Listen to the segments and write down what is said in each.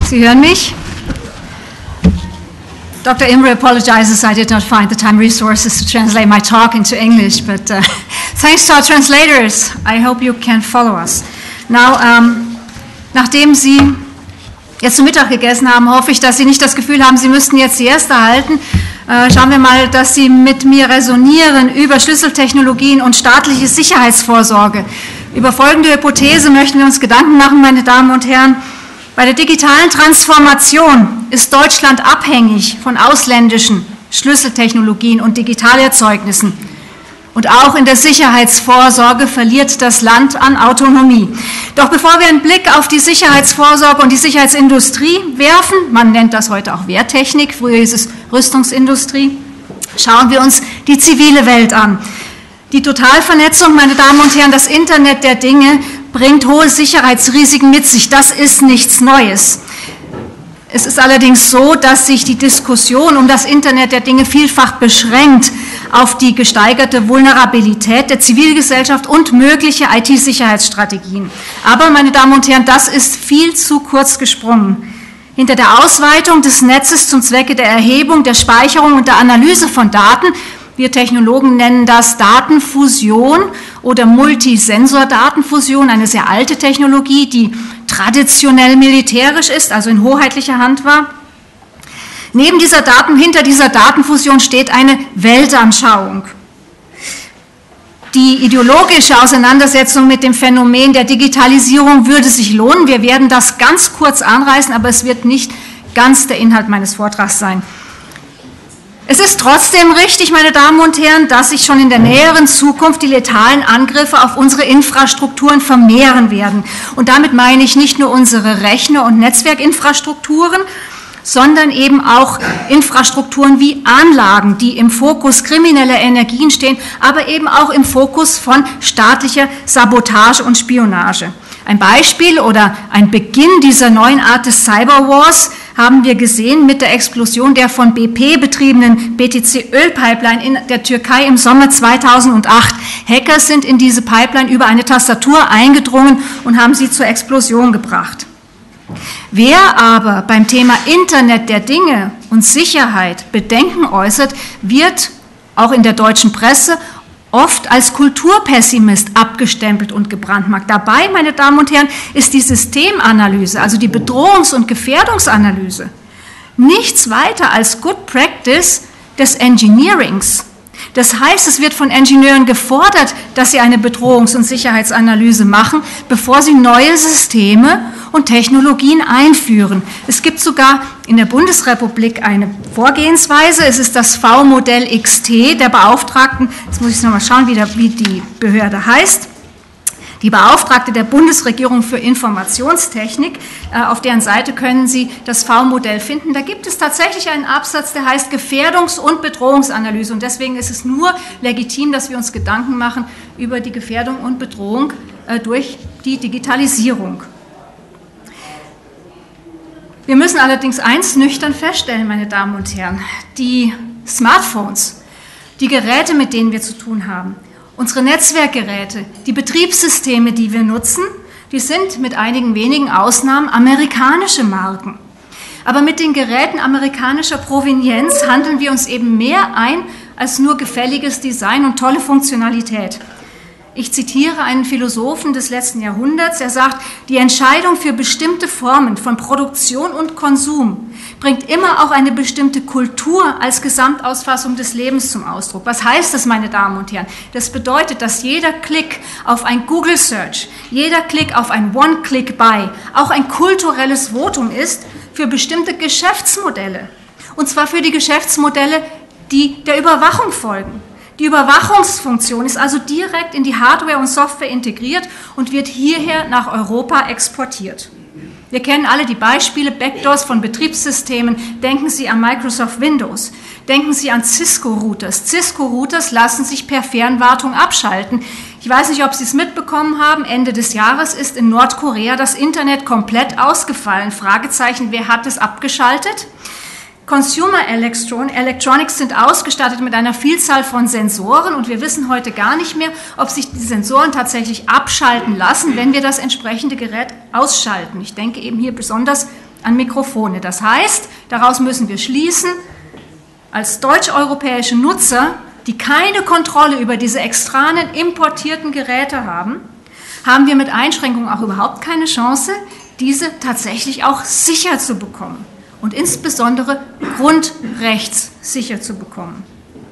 Sie hören mich? Dr. Imre apologizes I did not find the time resources to translate my talk into English, but thanks to our translators, I hope you can follow us. Now, nachdem Sie jetzt zu Mittag gegessen haben, hoffe ich, dass Sie nicht das Gefühl haben, Sie müssten jetzt die erste halten. Schauen wir mal, dass Sie mit mir resonieren über Schlüsseltechnologien und staatliche Sicherheitsvorsorge. Über folgende Hypothese möchten wir uns Gedanken machen, meine Damen und Herren. Bei der digitalen Transformation ist Deutschland abhängig von ausländischen Schlüsseltechnologien und Digitalerzeugnissen. Und auch in der Sicherheitsvorsorge verliert das Land an Autonomie. Doch bevor wir einen Blick auf die Sicherheitsvorsorge und die Sicherheitsindustrie werfen, man nennt das heute auch Wehrtechnik, früher hieß es Rüstungsindustrie, schauen wir uns die zivile Welt an. Die Totalvernetzung, meine Damen und Herren, das Internet der Dinge bringt hohe Sicherheitsrisiken mit sich. Das ist nichts Neues. Es ist allerdings so, dass sich die Diskussion um das Internet der Dinge vielfach beschränkt auf die gesteigerte Vulnerabilität der Zivilgesellschaft und mögliche IT-Sicherheitsstrategien. Aber, meine Damen und Herren, das ist viel zu kurz gesprungen. Hinter der Ausweitung des Netzes zum Zwecke der Erhebung, der Speicherung und der Analyse von Daten, wir Technologen nennen das Datenfusion oder Multisensor-Datenfusion, eine sehr alte Technologie, die traditionell militärisch ist, also in hoheitlicher Hand war. Hinter dieser Datenfusion steht eine Weltanschauung. Die ideologische Auseinandersetzung mit dem Phänomen der Digitalisierung würde sich lohnen. Wir werden das ganz kurz anreißen, aber es wird nicht ganz der Inhalt meines Vortrags sein. Es ist trotzdem richtig, meine Damen und Herren, dass sich schon in der näheren Zukunft die letalen Angriffe auf unsere Infrastrukturen vermehren werden. Und damit meine ich nicht nur unsere Rechner- und Netzwerkinfrastrukturen, sondern eben auch Infrastrukturen wie Anlagen, die im Fokus krimineller Energien stehen, aber eben auch im Fokus von staatlicher Sabotage und Spionage. Ein Beispiel oder ein Beginn dieser neuen Art des Cyberwars haben wir gesehen mit der Explosion der von BP betriebenen BTC-Ölpipeline in der Türkei im Sommer 2008. Hacker sind in diese Pipeline über eine Tastatur eingedrungen und haben sie zur Explosion gebracht. Wer aber beim Thema Internet der Dinge und Sicherheit Bedenken äußert, wird auch in der deutschen Presse oft als Kulturpessimist abgestempelt und gebrandmarkt. Dabei, meine Damen und Herren, ist die Systemanalyse, also die Bedrohungs- und Gefährdungsanalyse, nichts weiter als Good Practice des Engineerings. Das heißt, es wird von Ingenieuren gefordert, dass sie eine Bedrohungs- und Sicherheitsanalyse machen, bevor sie neue Systeme und Technologien einführen. Es gibt sogar in der Bundesrepublik eine Vorgehensweise. Es ist das V-Modell XT der Beauftragten. Jetzt muss ich nochmal schauen, wie die Behörde heißt. Die Beauftragte der Bundesregierung für Informationstechnik, auf deren Seite können Sie das V-Modell finden. Da gibt es tatsächlich einen Absatz, der heißt Gefährdungs- und Bedrohungsanalyse. Und deswegen ist es nur legitim, dass wir uns Gedanken machen über die Gefährdung und Bedrohung durch die Digitalisierung. Wir müssen allerdings eins nüchtern feststellen, meine Damen und Herren. Die Smartphones, die Geräte, mit denen wir zu tun haben, unsere Netzwerkgeräte, die Betriebssysteme, die wir nutzen, die sind mit einigen wenigen Ausnahmen amerikanische Marken. Aber mit den Geräten amerikanischer Provenienz handeln wir uns eben mehr ein als nur gefälliges Design und tolle Funktionalität. Ich zitiere einen Philosophen des letzten Jahrhunderts, er sagt, die Entscheidung für bestimmte Formen von Produktion und Konsum bringt immer auch eine bestimmte Kultur als Gesamtausfassung des Lebens zum Ausdruck. Was heißt das, meine Damen und Herren? Das bedeutet, dass jeder Klick auf ein Google Search, jeder Klick auf ein One-Click-Buy auch ein kulturelles Votum ist für bestimmte Geschäftsmodelle. Und zwar für die Geschäftsmodelle, die der Überwachung folgen. Die Überwachungsfunktion ist also direkt in die Hardware und Software integriert und wird hierher nach Europa exportiert. Wir kennen alle die Beispiele, Backdoors von Betriebssystemen. Denken Sie an Microsoft Windows. Denken Sie an Cisco-Routers. Cisco-Routers lassen sich per Fernwartung abschalten. Ich weiß nicht, ob Sie es mitbekommen haben. Ende des Jahres ist in Nordkorea das Internet komplett ausgefallen. Fragezeichen, wer hat es abgeschaltet? Consumer Electronics sind ausgestattet mit einer Vielzahl von Sensoren und wir wissen heute gar nicht mehr, ob sich die Sensoren tatsächlich abschalten lassen, wenn wir das entsprechende Gerät ausschalten. Ich denke eben hier besonders an Mikrofone. Das heißt, daraus müssen wir schließen, als deutsch-europäische Nutzer, die keine Kontrolle über diese externen importierten Geräte haben, haben wir mit Einschränkungen auch überhaupt keine Chance, diese tatsächlich auch sicher zu bekommen und insbesondere grundrechtssicher zu bekommen.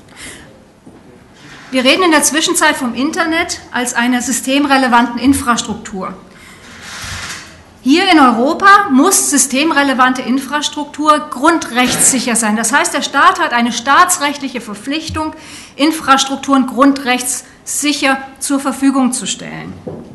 Wir reden in der Zwischenzeit vom Internet als einer systemrelevanten Infrastruktur. Hier in Europa muss systemrelevante Infrastruktur grundrechtssicher sein. Das heißt, der Staat hat eine staatsrechtliche Verpflichtung, Infrastrukturen grundrechtssicher zur Verfügung zu stellen.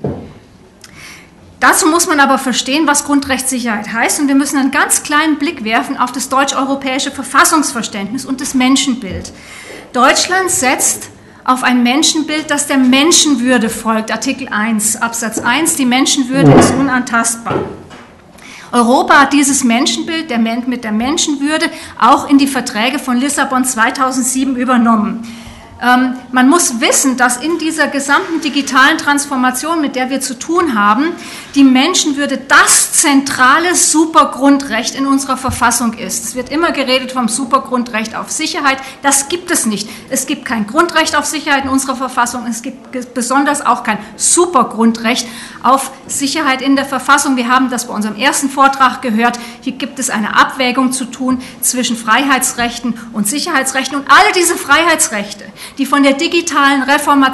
Dazu muss man aber verstehen, was Grundrechtssicherheit heißt, und wir müssen einen ganz kleinen Blick werfen auf das deutsch-europäische Verfassungsverständnis und das Menschenbild. Deutschland setzt auf ein Menschenbild, das der Menschenwürde folgt. Artikel 1, Absatz 1, die Menschenwürde ist unantastbar. Europa hat dieses Menschenbild mit der Menschenwürde auch in die Verträge von Lissabon 2007 übernommen. Man muss wissen, dass in dieser gesamten digitalen Transformation, mit der wir zu tun haben, die Menschenwürde das zentrale Supergrundrecht in unserer Verfassung ist. Es wird immer geredet vom Supergrundrecht auf Sicherheit. Das gibt es nicht. Es gibt kein Grundrecht auf Sicherheit in unserer Verfassung. Es gibt besonders auch kein Supergrundrecht auf Sicherheit in der Verfassung. Wir haben das bei unserem ersten Vortrag gehört. Hier gibt es eine Abwägung zu tun zwischen Freiheitsrechten und Sicherheitsrechten. Und alle diese Freiheitsrechte, die von der digitalen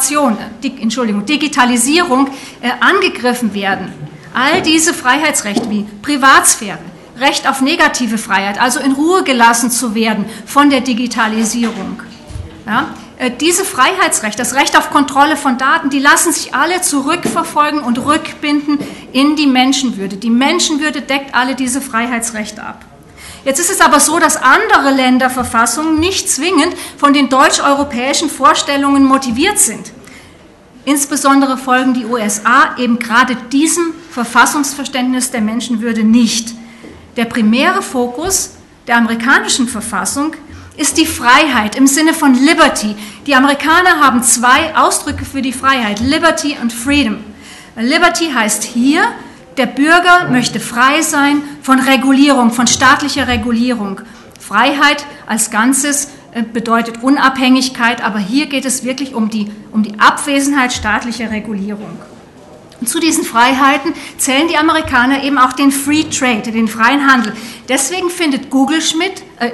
Digitalisierung angegriffen werden. All diese Freiheitsrechte wie Privatsphäre, Recht auf negative Freiheit, also in Ruhe gelassen zu werden von der Digitalisierung. Ja, diese Freiheitsrechte, das Recht auf Kontrolle von Daten, die lassen sich alle zurückverfolgen und rückbinden in die Menschenwürde. Die Menschenwürde deckt alle diese Freiheitsrechte ab. Jetzt ist es aber so, dass andere Länderverfassungen nicht zwingend von den deutsch-europäischen Vorstellungen motiviert sind. Insbesondere folgen die USA eben gerade diesem Verfassungsverständnis der Menschenwürde nicht. Der primäre Fokus der amerikanischen Verfassung ist die Freiheit im Sinne von Liberty. Die Amerikaner haben zwei Ausdrücke für die Freiheit, Liberty und Freedom. Liberty heißt hier, der Bürger möchte frei sein von Regulierung, von staatlicher Regulierung. Freiheit als Ganzes bedeutet Unabhängigkeit, aber hier geht es wirklich um die Abwesenheit staatlicher Regulierung. Und zu diesen Freiheiten zählen die Amerikaner eben auch den Free Trade, den freien Handel. Deswegen findet Google-Chef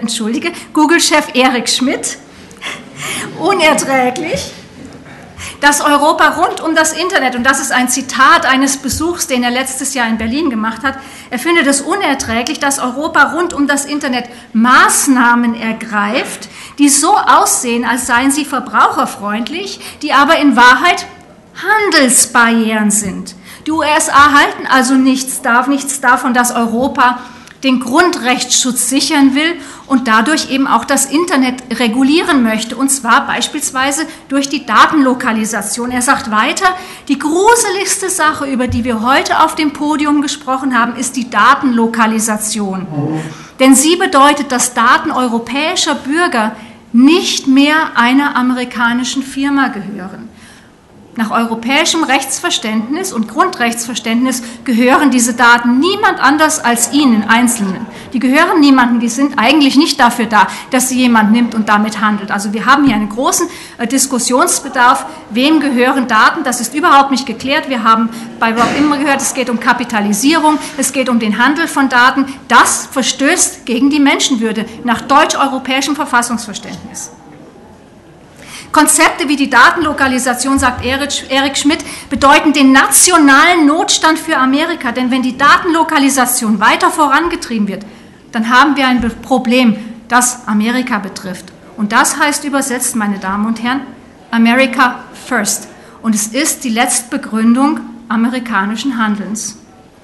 Eric Schmidt unerträglich, dass Europa rund um das Internet, und das ist ein Zitat eines Besuchs, den er letztes Jahr in Berlin gemacht hat, er findet es unerträglich, dass Europa rund um das Internet Maßnahmen ergreift, die so aussehen, als seien sie verbraucherfreundlich, die aber in Wahrheit Handelsbarrieren sind. Die USA halten also nichts davon, dass Europa den Grundrechtsschutz sichern will und dadurch eben auch das Internet regulieren möchte, und zwar beispielsweise durch die Datenlokalisation. Er sagt weiter, die gruseligste Sache, über die wir heute auf dem Podium gesprochen haben, ist die Datenlokalisation. Denn sie bedeutet, dass Daten europäischer Bürger nicht mehr einer amerikanischen Firma gehören. Nach europäischem Rechtsverständnis und Grundrechtsverständnis gehören diese Daten niemand anders als Ihnen Einzelnen. Die gehören niemandem, die sind eigentlich nicht dafür da, dass sie jemand nimmt und damit handelt. Also wir haben hier einen großen Diskussionsbedarf, wem gehören Daten, das ist überhaupt nicht geklärt. Wir haben bei Rob immer gehört, es geht um Kapitalisierung, es geht um den Handel von Daten. Das verstößt gegen die Menschenwürde nach deutsch-europäischem Verfassungsverständnis. Konzepte wie die Datenlokalisation, sagt Eric Schmidt, bedeuten den nationalen Notstand für Amerika. Denn wenn die Datenlokalisation weiter vorangetrieben wird, dann haben wir ein Problem, das Amerika betrifft. Und das heißt übersetzt, meine Damen und Herren, America First. Und es ist die Letztbegründung amerikanischen Handelns.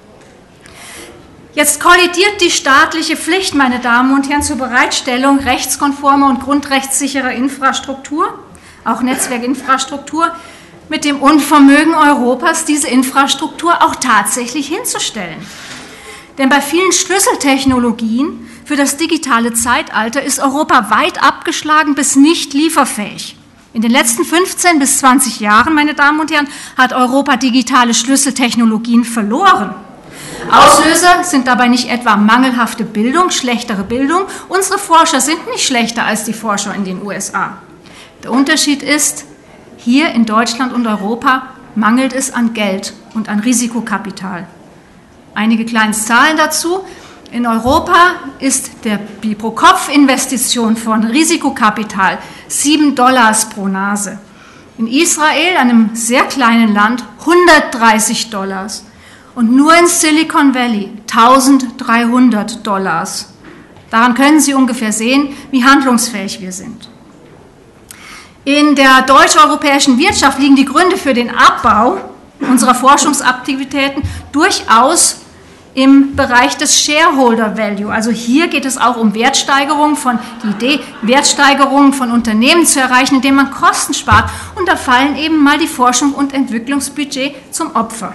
Jetzt kollidiert die staatliche Pflicht, meine Damen und Herren, zur Bereitstellung rechtskonformer und grundrechtssicherer Infrastruktur, auch Netzwerkinfrastruktur, mit dem Unvermögen Europas, diese Infrastruktur auch tatsächlich hinzustellen. Denn bei vielen Schlüsseltechnologien für das digitale Zeitalter ist Europa weit abgeschlagen bis nicht lieferfähig. In den letzten 15 bis 20 Jahren, meine Damen und Herren, hat Europa digitale Schlüsseltechnologien verloren. Auslöser sind dabei nicht etwa mangelhafte Bildung, schlechtere Bildung. Unsere Forscher sind nicht schlechter als die Forscher in den USA. Der Unterschied ist, hier in Deutschland und Europa mangelt es an Geld und an Risikokapital. Einige kleine Zahlen dazu. In Europa ist die Pro-Kopf-Investition von Risikokapital $7 pro Nase. In Israel, einem sehr kleinen Land, $130. Und nur in Silicon Valley $1.300. Daran können Sie ungefähr sehen, wie handlungsfähig wir sind. In der deutsch-europäischen Wirtschaft liegen die Gründe für den Abbau unserer Forschungsaktivitäten durchaus im Bereich des Shareholder Value. Also hier geht es auch um Wertsteigerung die Idee, Wertsteigerungen von Unternehmen zu erreichen, indem man Kosten spart. Und da fallen eben mal die Forschung und Entwicklungsbudget zum Opfer.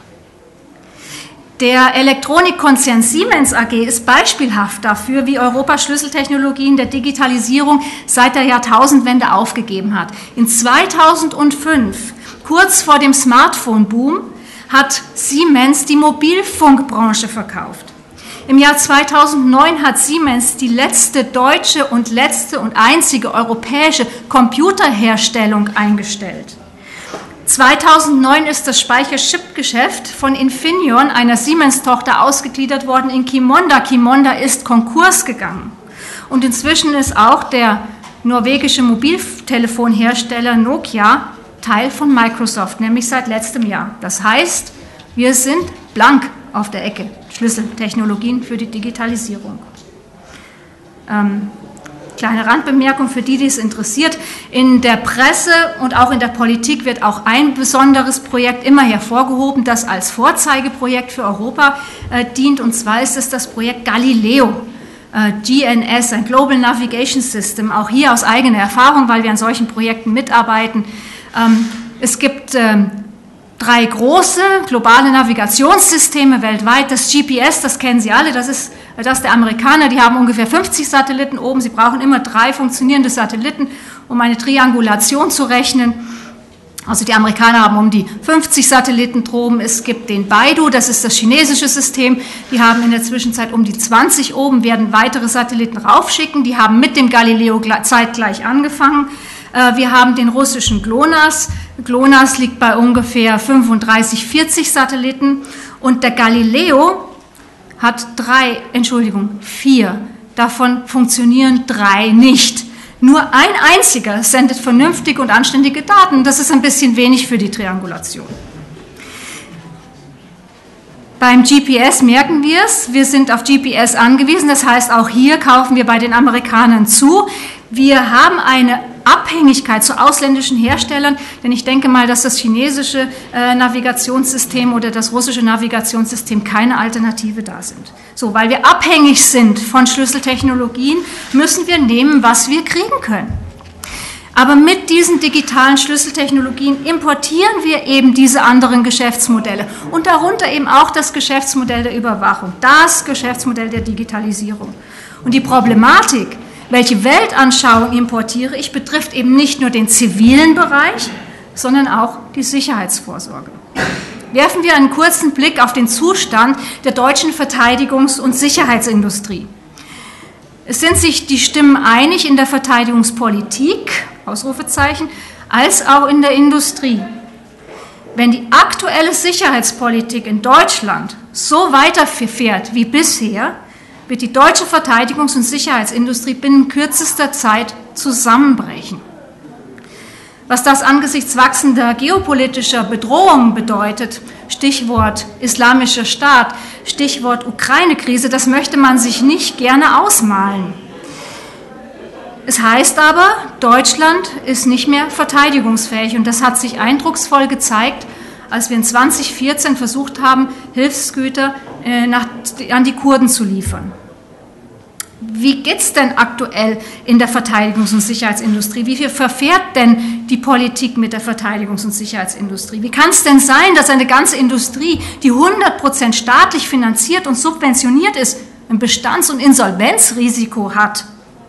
Der Elektronikkonzern Siemens AG ist beispielhaft dafür, wie Europa Schlüsseltechnologien der Digitalisierung seit der Jahrtausendwende aufgegeben hat. In 2005, kurz vor dem Smartphone-Boom, hat Siemens die Mobilfunkbranche verkauft. Im Jahr 2009 hat Siemens die letzte deutsche und letzte und einzige europäische Computerherstellung eingestellt. 2009 ist das Speicherchip-Geschäft von Infineon, einer Siemens-Tochter, ausgegliedert worden in Qimonda. Qimonda ist Konkurs gegangen. Und inzwischen ist auch der norwegische Mobiltelefonhersteller Nokia Teil von Microsoft, nämlich seit letztem Jahr. Das heißt, wir sind blank auf der Ecke. Schlüsseltechnologien für die Digitalisierung. Kleine Randbemerkung für die, die es interessiert. In der Presse und auch in der Politik wird auch ein besonderes Projekt immer hervorgehoben, das als Vorzeigeprojekt für Europa dient. Und zwar ist es das Projekt Galileo. GNS, ein Global Navigation System. Auch hier aus eigener Erfahrung, weil wir an solchen Projekten mitarbeiten. Es gibt 3 große globale Navigationssysteme weltweit. Das GPS, das kennen Sie alle, das ist das der Amerikaner. Die haben ungefähr 50 Satelliten oben. Sie brauchen immer 3 funktionierende Satelliten, um eine Triangulation zu rechnen. Also die Amerikaner haben um die 50 Satelliten droben. Es gibt den Beidou, das ist das chinesische System. Die haben in der Zwischenzeit um die 20 oben, werden weitere Satelliten raufschicken. Die haben mit dem Galileo zeitgleich angefangen. Wir haben den russischen GLONASS. GLONASS liegt bei ungefähr 35, 40 Satelliten. Und der Galileo hat 4. Davon funktionieren 3 nicht. Nur ein einziger sendet vernünftige und anständige Daten. Das ist ein bisschen wenig für die Triangulation. Beim GPS merken wir es, wir sind auf GPS angewiesen. Das heißt, auch hier kaufen wir bei den Amerikanern zu. Wir haben eine Abhängigkeit zu ausländischen Herstellern, denn ich denke mal, dass das chinesische Navigationssystem oder das russische Navigationssystem keine Alternative da sind. So, weil wir abhängig sind von Schlüsseltechnologien, müssen wir nehmen, was wir kriegen können. Aber mit diesen digitalen Schlüsseltechnologien importieren wir eben diese anderen Geschäftsmodelle und darunter eben auch das Geschäftsmodell der Überwachung, das Geschäftsmodell der Digitalisierung. Und die Problematik, welche Weltanschauung importiere ich, betrifft eben nicht nur den zivilen Bereich, sondern auch die Sicherheitsvorsorge. Werfen wir einen kurzen Blick auf den Zustand der deutschen Verteidigungs- und Sicherheitsindustrie. Es sind sich die Stimmen einig in der Verteidigungspolitik, Ausrufezeichen, als auch in der Industrie. Wenn die aktuelle Sicherheitspolitik in Deutschland so weiterfährt wie bisher, wird die deutsche Verteidigungs- und Sicherheitsindustrie binnen kürzester Zeit zusammenbrechen. Was das angesichts wachsender geopolitischer Bedrohungen bedeutet, Stichwort Islamischer Staat, Stichwort Ukraine-Krise, das möchte man sich nicht gerne ausmalen. Es heißt aber, Deutschland ist nicht mehr verteidigungsfähig und das hat sich eindrucksvoll gezeigt, als wir in 2014 versucht haben, Hilfsgüter an die Kurden zu liefern. Wie geht es denn aktuell in der Verteidigungs- und Sicherheitsindustrie? Wie viel verfährt denn die Politik mit der Verteidigungs- und Sicherheitsindustrie? Wie kann es denn sein, dass eine ganze Industrie, die 100% staatlich finanziert und subventioniert ist, ein Bestands- und Insolvenzrisiko hat?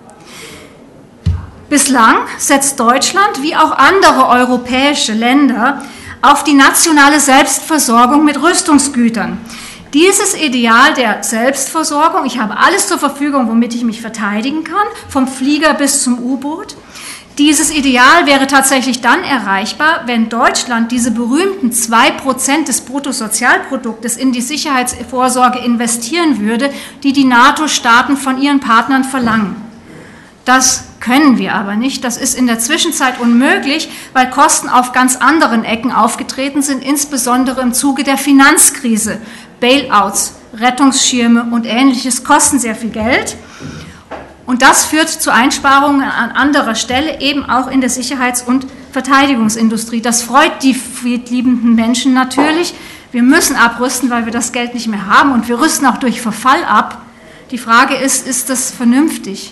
Bislang setzt Deutschland, wie auch andere europäische Länder, auf die nationale Selbstversorgung mit Rüstungsgütern. Dieses Ideal der Selbstversorgung, ich habe alles zur Verfügung, womit ich mich verteidigen kann, vom Flieger bis zum U-Boot, dieses Ideal wäre tatsächlich dann erreichbar, wenn Deutschland diese berühmten 2% des Bruttosozialproduktes in die Sicherheitsvorsorge investieren würde, die die NATO-Staaten von ihren Partnern verlangen. Das können wir aber nicht. Das ist in der Zwischenzeit unmöglich, weil Kosten auf ganz anderen Ecken aufgetreten sind, insbesondere im Zuge der Finanzkrise. Bailouts, Rettungsschirme und Ähnliches kosten sehr viel Geld. Und das führt zu Einsparungen an anderer Stelle, eben auch in der Sicherheits- und Verteidigungsindustrie. Das freut die friedliebenden Menschen natürlich. Wir müssen abrüsten, weil wir das Geld nicht mehr haben, und wir rüsten auch durch Verfall ab. Die Frage ist das vernünftig?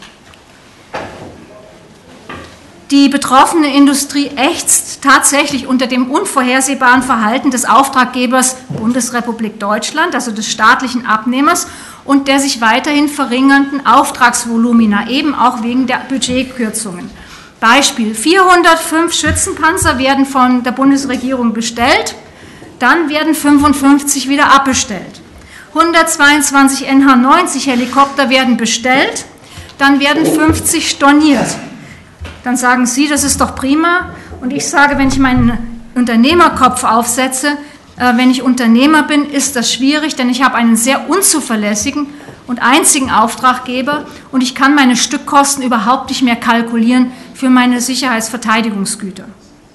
Die betroffene Industrie ächzt tatsächlich unter dem unvorhersehbaren Verhalten des Auftraggebers Bundesrepublik Deutschland, also des staatlichen Abnehmers, und der sich weiterhin verringernden Auftragsvolumina, eben auch wegen der Budgetkürzungen. Beispiel: 405 Schützenpanzer werden von der Bundesregierung bestellt, dann werden 55 wieder abbestellt. 122 NH-90 Helikopter werden bestellt, dann werden 50 storniert. Dann sagen Sie, das ist doch prima. Und ich sage, wenn ich meinen Unternehmerkopf aufsetze, wenn ich Unternehmer bin, ist das schwierig, denn ich habe einen sehr unzuverlässigen und einzigen Auftraggeber und ich kann meine Stückkosten überhaupt nicht mehr kalkulieren für meine Sicherheitsverteidigungsgüter.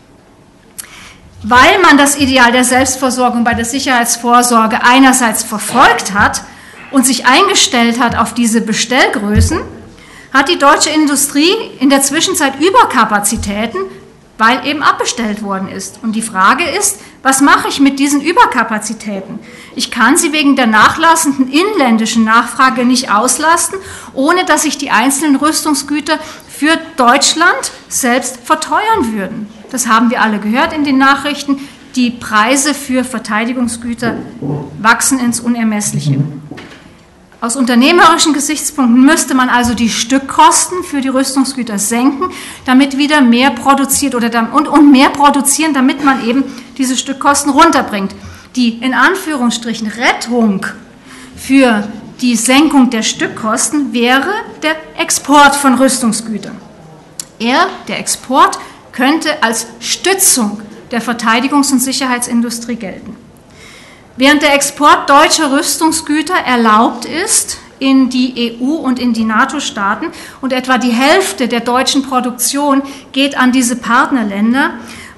Weil man das Ideal der Selbstversorgung bei der Sicherheitsvorsorge einerseits verfolgt hat und sich eingestellt hat auf diese Bestellgrößen, hat die deutsche Industrie in der Zwischenzeit Überkapazitäten, weil eben abbestellt worden ist. Und die Frage ist, was mache ich mit diesen Überkapazitäten? Ich kann sie wegen der nachlassenden inländischen Nachfrage nicht auslasten, ohne dass sich die einzelnen Rüstungsgüter für Deutschland selbst verteuern würden. Das haben wir alle gehört in den Nachrichten. Die Preise für Verteidigungsgüter wachsen ins Unermessliche. Aus unternehmerischen Gesichtspunkten müsste man also die Stückkosten für die Rüstungsgüter senken, damit wieder mehr produziert und mehr produzieren, damit man eben diese Stückkosten runterbringt. Die in Anführungsstrichen Rettung für die Senkung der Stückkosten wäre der Export von Rüstungsgütern. Der Export könnte als Stützung der Verteidigungs- und Sicherheitsindustrie gelten. Während der Export deutscher Rüstungsgüter erlaubt ist in die EU und in die NATO-Staaten und etwa die Hälfte der deutschen Produktion geht an diese Partnerländer,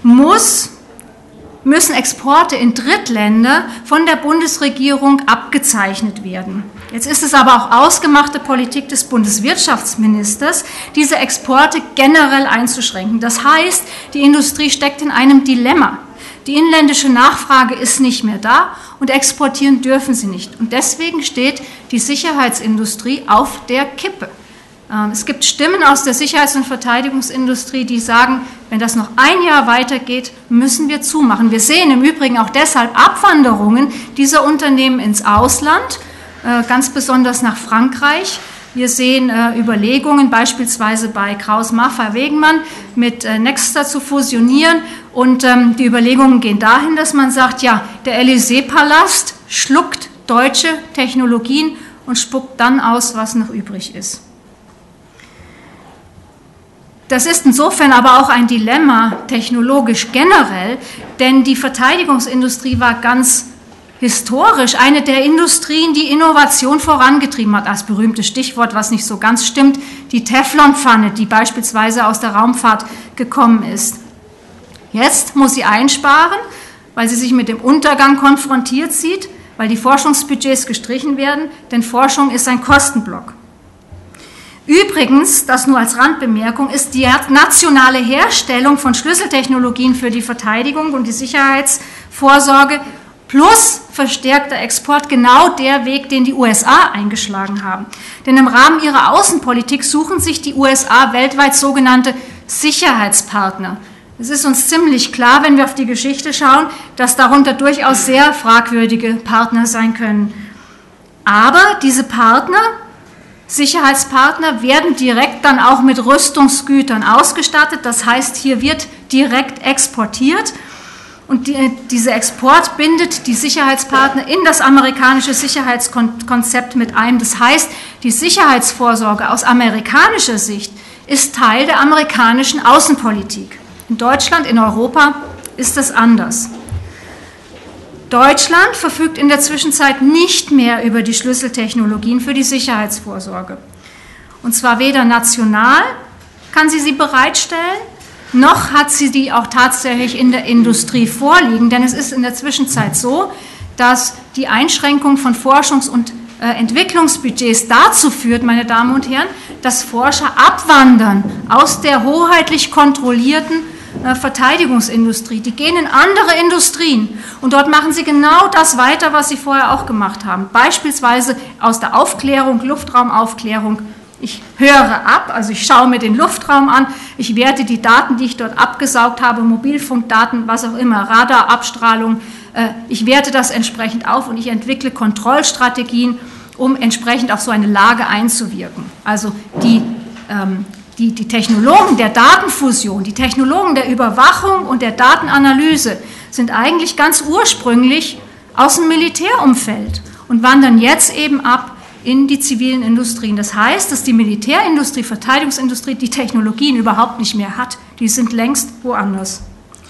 müssen Exporte in Drittländer von der Bundesregierung abgezeichnet werden. Jetzt ist es aber auch ausgemachte Politik des Bundeswirtschaftsministers, diese Exporte generell einzuschränken. Das heißt, die Industrie steckt in einem Dilemma. Die inländische Nachfrage ist nicht mehr da und exportieren dürfen sie nicht. Und deswegen steht die Sicherheitsindustrie auf der Kippe. Es gibt Stimmen aus der Sicherheits- und Verteidigungsindustrie, die sagen, wenn das noch ein Jahr weitergeht, müssen wir zumachen. Wir sehen im Übrigen auch deshalb Abwanderungen dieser Unternehmen ins Ausland, ganz besonders nach Frankreich. Wir sehen Überlegungen, beispielsweise bei Krauss-Maffei-Wegenmann mit Nexter zu fusionieren. Und die Überlegungen gehen dahin, dass man sagt, ja, der Élysée-Palast schluckt deutsche Technologien und spuckt dann aus, was noch übrig ist. Das ist insofern aber auch ein Dilemma technologisch generell, denn die Verteidigungsindustrie war ganz historisch eine der Industrien, die Innovation vorangetrieben hat. Als berühmtes Stichwort, was nicht so ganz stimmt, die Teflonpfanne, die beispielsweise aus der Raumfahrt gekommen ist. Jetzt muss sie einsparen, weil sie sich mit dem Untergang konfrontiert sieht, weil die Forschungsbudgets gestrichen werden, denn Forschung ist ein Kostenblock. Übrigens, das nur als Randbemerkung, ist die nationale Herstellung von Schlüsseltechnologien für die Verteidigung und die Sicherheitsvorsorge plus verstärkter Export genau der Weg, den die USA eingeschlagen haben. Denn im Rahmen ihrer Außenpolitik suchen sich die USA weltweit sogenannte Sicherheitspartner. Es ist uns ziemlich klar, wenn wir auf die Geschichte schauen, dass darunter durchaus sehr fragwürdige Partner sein können. Aber diese Sicherheitspartner werden direkt dann auch mit Rüstungsgütern ausgestattet. Das heißt, hier wird direkt exportiert. Und dieser Export bindet die Sicherheitspartner in das amerikanische Sicherheitskonzept mit ein. Das heißt, die Sicherheitsvorsorge aus amerikanischer Sicht ist Teil der amerikanischen Außenpolitik. In Deutschland, in Europa ist das anders. Deutschland verfügt in der Zwischenzeit nicht mehr über die Schlüsseltechnologien für die Sicherheitsvorsorge. Und zwar weder national kann sie bereitstellen, noch hat sie die auch tatsächlich in der Industrie vorliegen. Denn es ist in der Zwischenzeit so, dass die Einschränkung von Forschungs- und Entwicklungsbudgets dazu führt, meine Damen und Herren, dass Forscher abwandern aus der hoheitlich kontrollierten Verteidigungsindustrie. Die gehen in andere Industrien und dort machen sie genau das weiter, was sie vorher auch gemacht haben. Beispielsweise aus der Aufklärung, Luftraumaufklärung. Ich höre ab, also ich schaue mir den Luftraum an, ich werte die Daten, die ich dort abgesaugt habe, Mobilfunkdaten, was auch immer, Radarabstrahlung, ich werte das entsprechend auf und ich entwickle Kontrollstrategien, um entsprechend auf so eine Lage einzuwirken. Also die Technologen der Datenfusion, die Technologen der Überwachung und der Datenanalyse sind eigentlich ganz ursprünglich aus dem Militärumfeld und wandern jetzt eben ab in die zivilen Industrien. Das heißt, dass die Militärindustrie, Verteidigungsindustrie die Technologien überhaupt nicht mehr hat. Die sind längst woanders.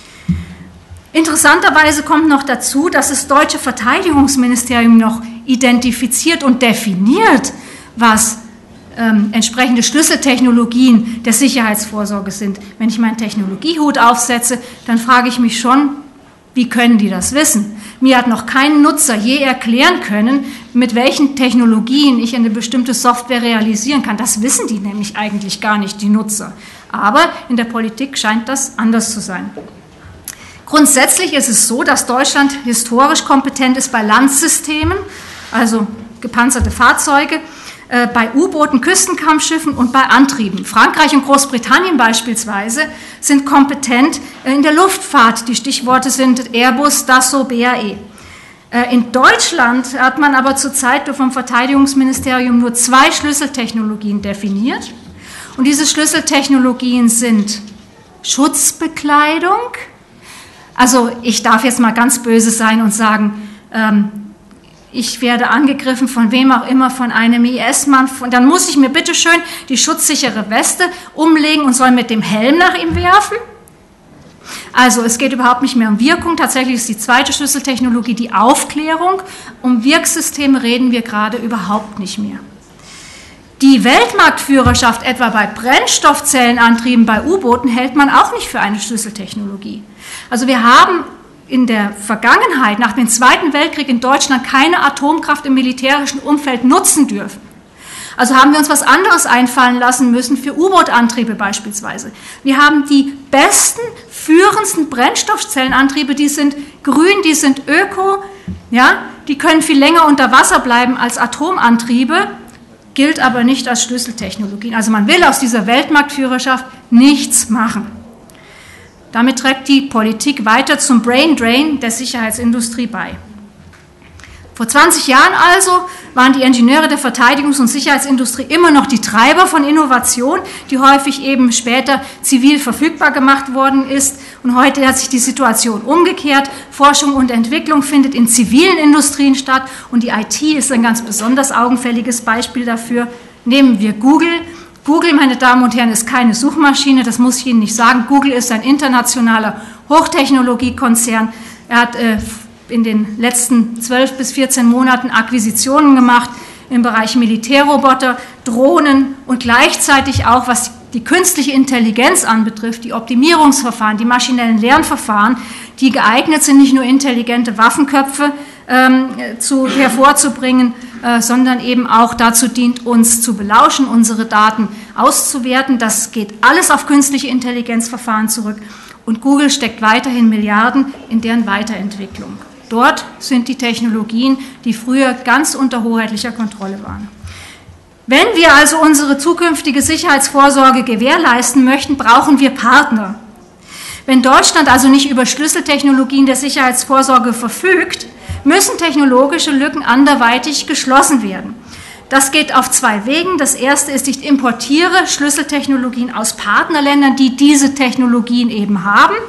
Interessanterweise kommt noch dazu, dass das deutsche Verteidigungsministerium noch identifiziert und definiert, was entsprechende Schlüsseltechnologien der Sicherheitsvorsorge sind. Wenn ich meinen Technologiehut aufsetze, dann frage ich mich schon, wie können die das wissen? Mir hat noch kein Nutzer je erklären können, mit welchen Technologien ich eine bestimmte Software realisieren kann. Das wissen die nämlich eigentlich gar nicht, die Nutzer. Aber in der Politik scheint das anders zu sein. Grundsätzlich ist es so, dass Deutschland historisch kompetent ist bei Landsystemen, also gepanzerte Fahrzeuge, bei U-Booten, Küstenkampfschiffen und bei Antrieben. Frankreich und Großbritannien beispielsweise sind kompetent in der Luftfahrt. Die Stichworte sind Airbus, Dassault, BAE. In Deutschland hat man aber zurzeit vom Verteidigungsministerium nur 2 Schlüsseltechnologien definiert. Und diese Schlüsseltechnologien sind Schutzbekleidung. Also ich darf jetzt mal ganz böse sein und sagen, ich werde angegriffen von wem auch immer, von einem IS-Mann, dann muss ich mir bitte schön die schutzsichere Weste umlegen und soll mit dem Helm nach ihm werfen. Also es geht überhaupt nicht mehr um Wirkung, tatsächlich ist die zweite Schlüsseltechnologie die Aufklärung. Um Wirksysteme reden wir gerade überhaupt nicht mehr. Die Weltmarktführerschaft etwa bei Brennstoffzellenantrieben bei U-Booten hält man auch nicht für eine Schlüsseltechnologie. Also wir haben in der Vergangenheit, nach dem Zweiten Weltkrieg in Deutschland, keine Atomkraft im militärischen Umfeld nutzen dürfen. Also haben wir uns was anderes einfallen lassen müssen für U-Boot-Antriebe beispielsweise. Wir haben die besten, führendsten Brennstoffzellenantriebe, die sind grün, die sind öko, ja, die können viel länger unter Wasser bleiben als Atomantriebe, gilt aber nicht als Schlüsseltechnologien. Also man will aus dieser Weltmarktführerschaft nichts machen. Damit trägt die Politik weiter zum Brain Drain der Sicherheitsindustrie bei. Vor 20 Jahren also waren die Ingenieure der Verteidigungs- und Sicherheitsindustrie immer noch die Treiber von Innovation, die häufig eben später zivil verfügbar gemacht worden ist. Und heute hat sich die Situation umgekehrt. Forschung und Entwicklung findet in zivilen Industrien statt und die IT ist ein ganz besonders augenfälliges Beispiel dafür. Nehmen wir Google. Google, meine Damen und Herren, ist keine Suchmaschine, das muss ich Ihnen nicht sagen. Google ist ein internationaler Hochtechnologiekonzern. Er hat in den letzten 12 bis 14 Monaten Akquisitionen gemacht im Bereich Militärroboter, Drohnen und gleichzeitig auch, was die künstliche Intelligenz anbetrifft, die Optimierungsverfahren, die maschinellen Lernverfahren, die geeignet sind, nicht nur intelligente Waffenköpfe hervorzubringen, sondern eben auch dazu dient, uns zu belauschen, unsere Daten auszuwerten. Das geht alles auf künstliche Intelligenzverfahren zurück. Und Google steckt weiterhin Milliarden in deren Weiterentwicklung. Dort sind die Technologien, die früher ganz unter hoheitlicher Kontrolle waren. Wenn wir also unsere zukünftige Sicherheitsvorsorge gewährleisten möchten, brauchen wir Partner. Wenn Deutschland also nicht über Schlüsseltechnologien der Sicherheitsvorsorge verfügt, müssen technologische Lücken anderweitig geschlossen werden. Das geht auf 2 Wegen. Das erste ist, ich importiere Schlüsseltechnologien aus Partnerländern, die diese Technologien eben haben.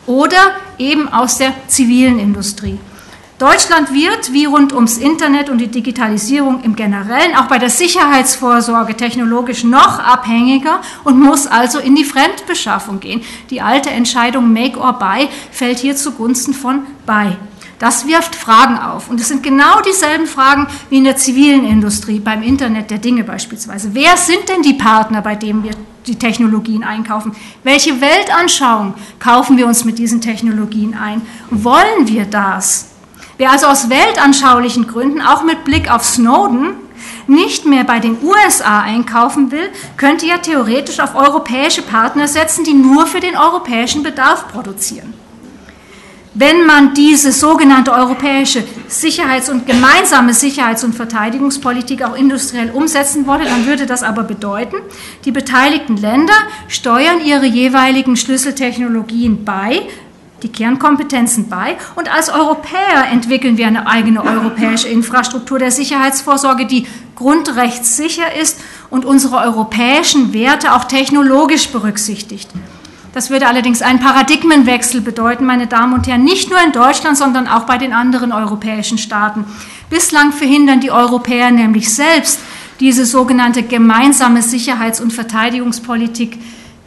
oder eben aus der zivilen Industrie. Deutschland wird, wie rund ums Internet und die Digitalisierung im Generellen, auch bei der Sicherheitsvorsorge technologisch noch abhängiger und muss also in die Fremdbeschaffung gehen. Die alte Entscheidung Make or Buy fällt hier zugunsten von Buy. Das wirft Fragen auf. Und es sind genau dieselben Fragen wie in der zivilen Industrie, beim Internet der Dinge beispielsweise. Wer sind denn die Partner, bei denen wir die Technologien einkaufen? Welche Weltanschauung kaufen wir uns mit diesen Technologien ein? Wollen wir das? Wer also aus weltanschaulichen Gründen, auch mit Blick auf Snowden, nicht mehr bei den USA einkaufen will, könnte ja theoretisch auf europäische Partner setzen, die nur für den europäischen Bedarf produzieren. Wenn man diese sogenannte europäische gemeinsame Sicherheits- und Verteidigungspolitik auch industriell umsetzen wolle, dann würde das aber bedeuten, die beteiligten Länder steuern ihre jeweiligen Schlüsseltechnologien bei, die Kernkompetenzen bei, und als Europäer entwickeln wir eine eigene europäische Infrastruktur der Sicherheitsvorsorge, die grundrechtssicher ist und unsere europäischen Werte auch technologisch berücksichtigt. Das würde allerdings einen Paradigmenwechsel bedeuten, meine Damen und Herren, nicht nur in Deutschland, sondern auch bei den anderen europäischen Staaten. Bislang verhindern die Europäer nämlich selbst diese sogenannte gemeinsame Sicherheits- und Verteidigungspolitik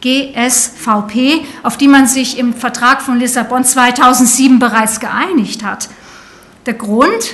GSVP, auf die man sich im Vertrag von Lissabon 2007 bereits geeinigt hat. Der Grund: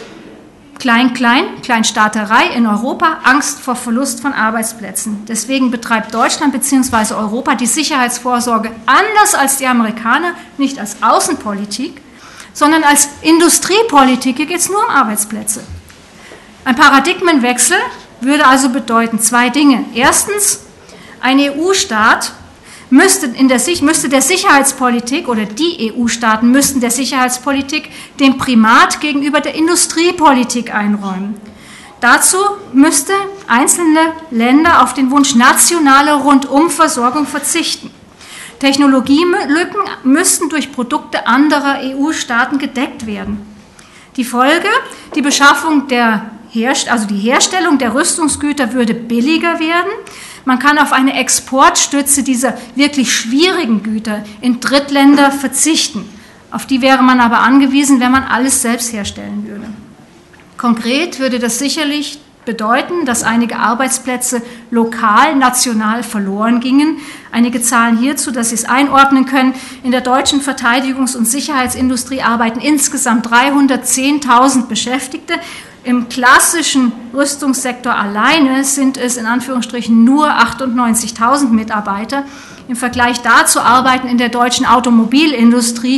Kleinstaaterei in Europa, Angst vor Verlust von Arbeitsplätzen. Deswegen betreibt Deutschland bzw. Europa die Sicherheitsvorsorge anders als die Amerikaner, nicht als Außenpolitik, sondern als Industriepolitik. Hier geht es nur um Arbeitsplätze. Ein Paradigmenwechsel würde also bedeuten zwei Dinge. Erstens, ein EU-Staat müsste der Sicherheitspolitik oder die EU-Staaten müssten der Sicherheitspolitik den Primat gegenüber der Industriepolitik einräumen. Dazu müssten einzelne Länder auf den Wunsch nationaler Rundumversorgung verzichten. Technologielücken müssten durch Produkte anderer EU-Staaten gedeckt werden. Die Folge: die Beschaffung die Herstellung der Rüstungsgüter würde billiger werden. Man kann auf eine Exportstütze dieser wirklich schwierigen Güter in Drittländer verzichten. Auf die wäre man aber angewiesen, wenn man alles selbst herstellen würde. Konkret würde das sicherlich bedeuten, dass einige Arbeitsplätze lokal, national verloren gingen. Einige Zahlen hierzu, dass Sie es einordnen können. In der deutschen Verteidigungs- und Sicherheitsindustrie arbeiten insgesamt 310.000 Beschäftigte. Im klassischen Rüstungssektor alleine sind es in Anführungsstrichen nur 98.000 Mitarbeiter. Im Vergleich dazu arbeiten in der deutschen Automobilindustrie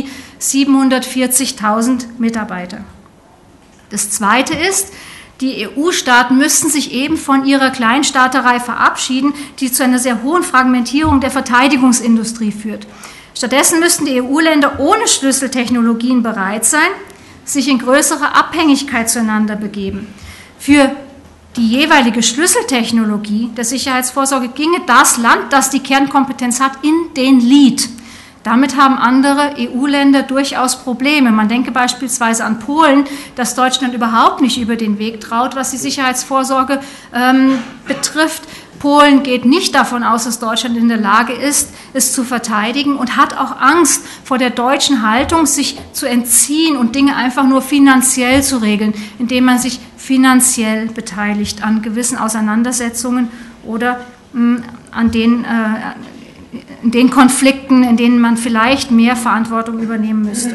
740.000 Mitarbeiter. Das Zweite ist, die EU-Staaten müssten sich eben von ihrer Kleinstaaterei verabschieden, die zu einer sehr hohen Fragmentierung der Verteidigungsindustrie führt. Stattdessen müssten die EU-Länder ohne Schlüsseltechnologien bereit sein, sich in größere Abhängigkeit zueinander begeben. Für die jeweilige Schlüsseltechnologie der Sicherheitsvorsorge ginge das Land, das die Kernkompetenz hat, in den Lead. Damit haben andere EU-Länder durchaus Probleme. Man denke beispielsweise an Polen, das Deutschland überhaupt nicht über den Weg traut, was die Sicherheitsvorsorge betrifft. Polen geht nicht davon aus, dass Deutschland in der Lage ist, es zu verteidigen, und hat auch Angst vor der deutschen Haltung, sich zu entziehen und Dinge einfach nur finanziell zu regeln, indem man sich finanziell beteiligt an gewissen Auseinandersetzungen oder an den Konflikten, in denen man vielleicht mehr Verantwortung übernehmen müsste.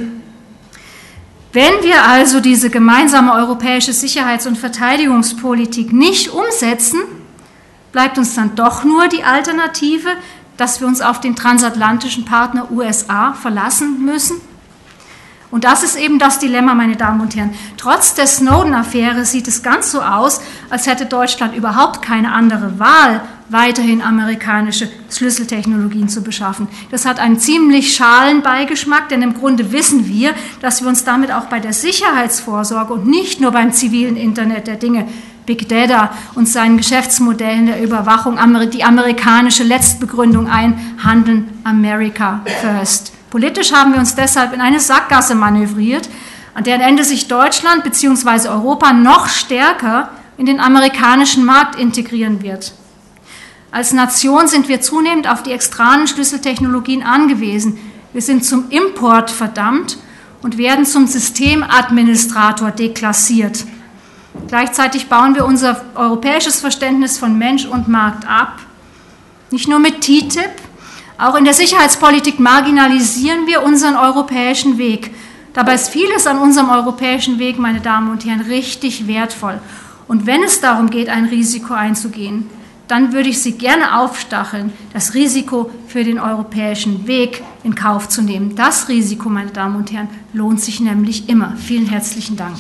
Wenn wir also diese gemeinsame europäische Sicherheits- und Verteidigungspolitik nicht umsetzen, bleibt uns dann doch nur die Alternative, dass wir uns auf den transatlantischen Partner USA verlassen müssen? Und das ist eben das Dilemma, meine Damen und Herren. Trotz der Snowden-Affäre sieht es ganz so aus, als hätte Deutschland überhaupt keine andere Wahl, weiterhin amerikanische Schlüsseltechnologien zu beschaffen. Das hat einen ziemlich schalen Beigeschmack, denn im Grunde wissen wir, dass wir uns damit auch bei der Sicherheitsvorsorge und nicht nur beim zivilen Internet der Dinge, Big Data und seinen Geschäftsmodellen der Überwachung, die amerikanische Letztbegründung einhandeln, America First. Politisch haben wir uns deshalb in eine Sackgasse manövriert, an deren Ende sich Deutschland bzw. Europa noch stärker in den amerikanischen Markt integrieren wird. Als Nation sind wir zunehmend auf die externen Schlüsseltechnologien angewiesen, Wir sind zum Import verdammt und werden zum Systemadministrator deklassiert. Gleichzeitig bauen wir unser europäisches Verständnis von Mensch und Markt ab. Nicht nur mit TTIP, auch in der Sicherheitspolitik marginalisieren wir unseren europäischen Weg. Dabei ist vieles an unserem europäischen Weg, meine Damen und Herren, richtig wertvoll. Und wenn es darum geht, ein Risiko einzugehen, dann würde ich Sie gerne aufstacheln, das Risiko für den europäischen Weg in Kauf zu nehmen. Das Risiko, meine Damen und Herren, lohnt sich nämlich immer. Vielen herzlichen Dank.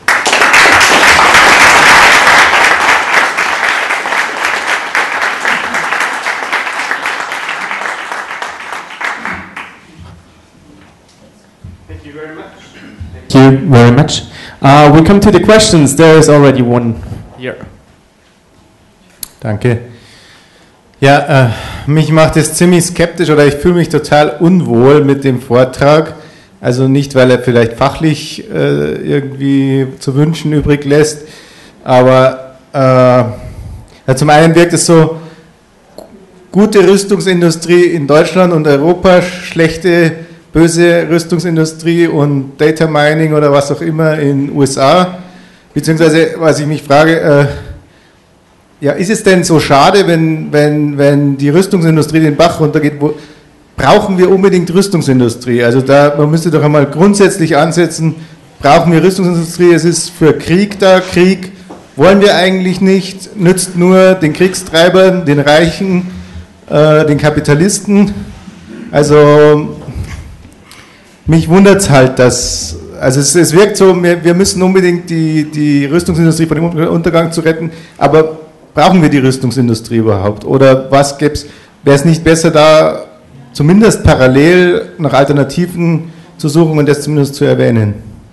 Thank you very much. We come to the questions. There is already one here. Danke. Ja, mich macht es ziemlich skeptisch oder ich fühle mich total unwohl mit dem Vortrag. Also nicht, weil er vielleicht fachlich irgendwie zu wünschen übrig lässt, aber zum einen wirkt es so, gute Rüstungsindustrie in Deutschland und Europa, schlechte, böse Rüstungsindustrie und Data Mining oder was auch immer in den USA. Beziehungsweise, was ich mich frage, ja, ist es denn so schade, wenn die Rüstungsindustrie den Bach runtergeht? Brauchen wir unbedingt Rüstungsindustrie? Also man müsste doch einmal grundsätzlich ansetzen, brauchen wir Rüstungsindustrie? Es ist für Krieg da, Krieg wollen wir eigentlich nicht, nützt nur den Kriegstreibern, den Reichen, den Kapitalisten. Also mich wundert es halt, dass, also es wirkt so, wir müssen unbedingt die Rüstungsindustrie von dem Untergang zu retten, aber brauchen wir die Rüstungsindustrie überhaupt? Oder was gäbe es, wäre es nicht besser da, zumindest parallel nach Alternativen zu suchen und das zumindest zu erwähnen?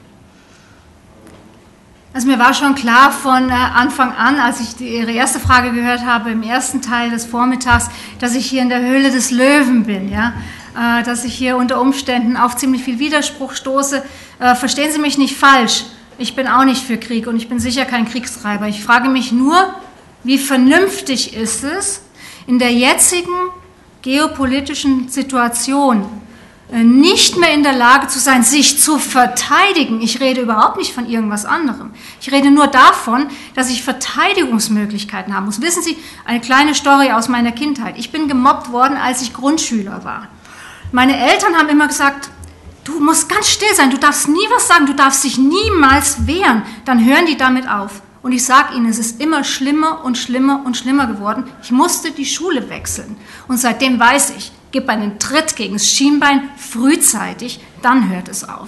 Also mir war schon klar von Anfang an, als ich Ihre erste Frage gehört habe, im ersten Teil des Vormittags, dass ich hier in der Höhle des Löwen bin, ja? Dass ich hier unter Umständen auf ziemlich viel Widerspruch stoße. Verstehen Sie mich nicht falsch, ich bin auch nicht für Krieg und ich bin sicher kein Kriegstreiber. Ich frage mich nur, wie vernünftig ist es, in der jetzigen geopolitischen Situation nicht mehr in der Lage zu sein, sich zu verteidigen. Ich rede überhaupt nicht von irgendwas anderem. Ich rede nur davon, dass ich Verteidigungsmöglichkeiten haben muss. Wissen Sie, eine kleine Story aus meiner Kindheit. Ich bin gemobbt worden, als ich Grundschüler war. Meine Eltern haben immer gesagt, du musst ganz still sein, du darfst nie was sagen, du darfst dich niemals wehren. Dann hören die damit auf. Und ich sage Ihnen, es ist immer schlimmer und schlimmer und schlimmer geworden. Ich musste die Schule wechseln. Und seitdem weiß ich, gib einen Tritt gegen das Schienbein frühzeitig, dann hört es auf.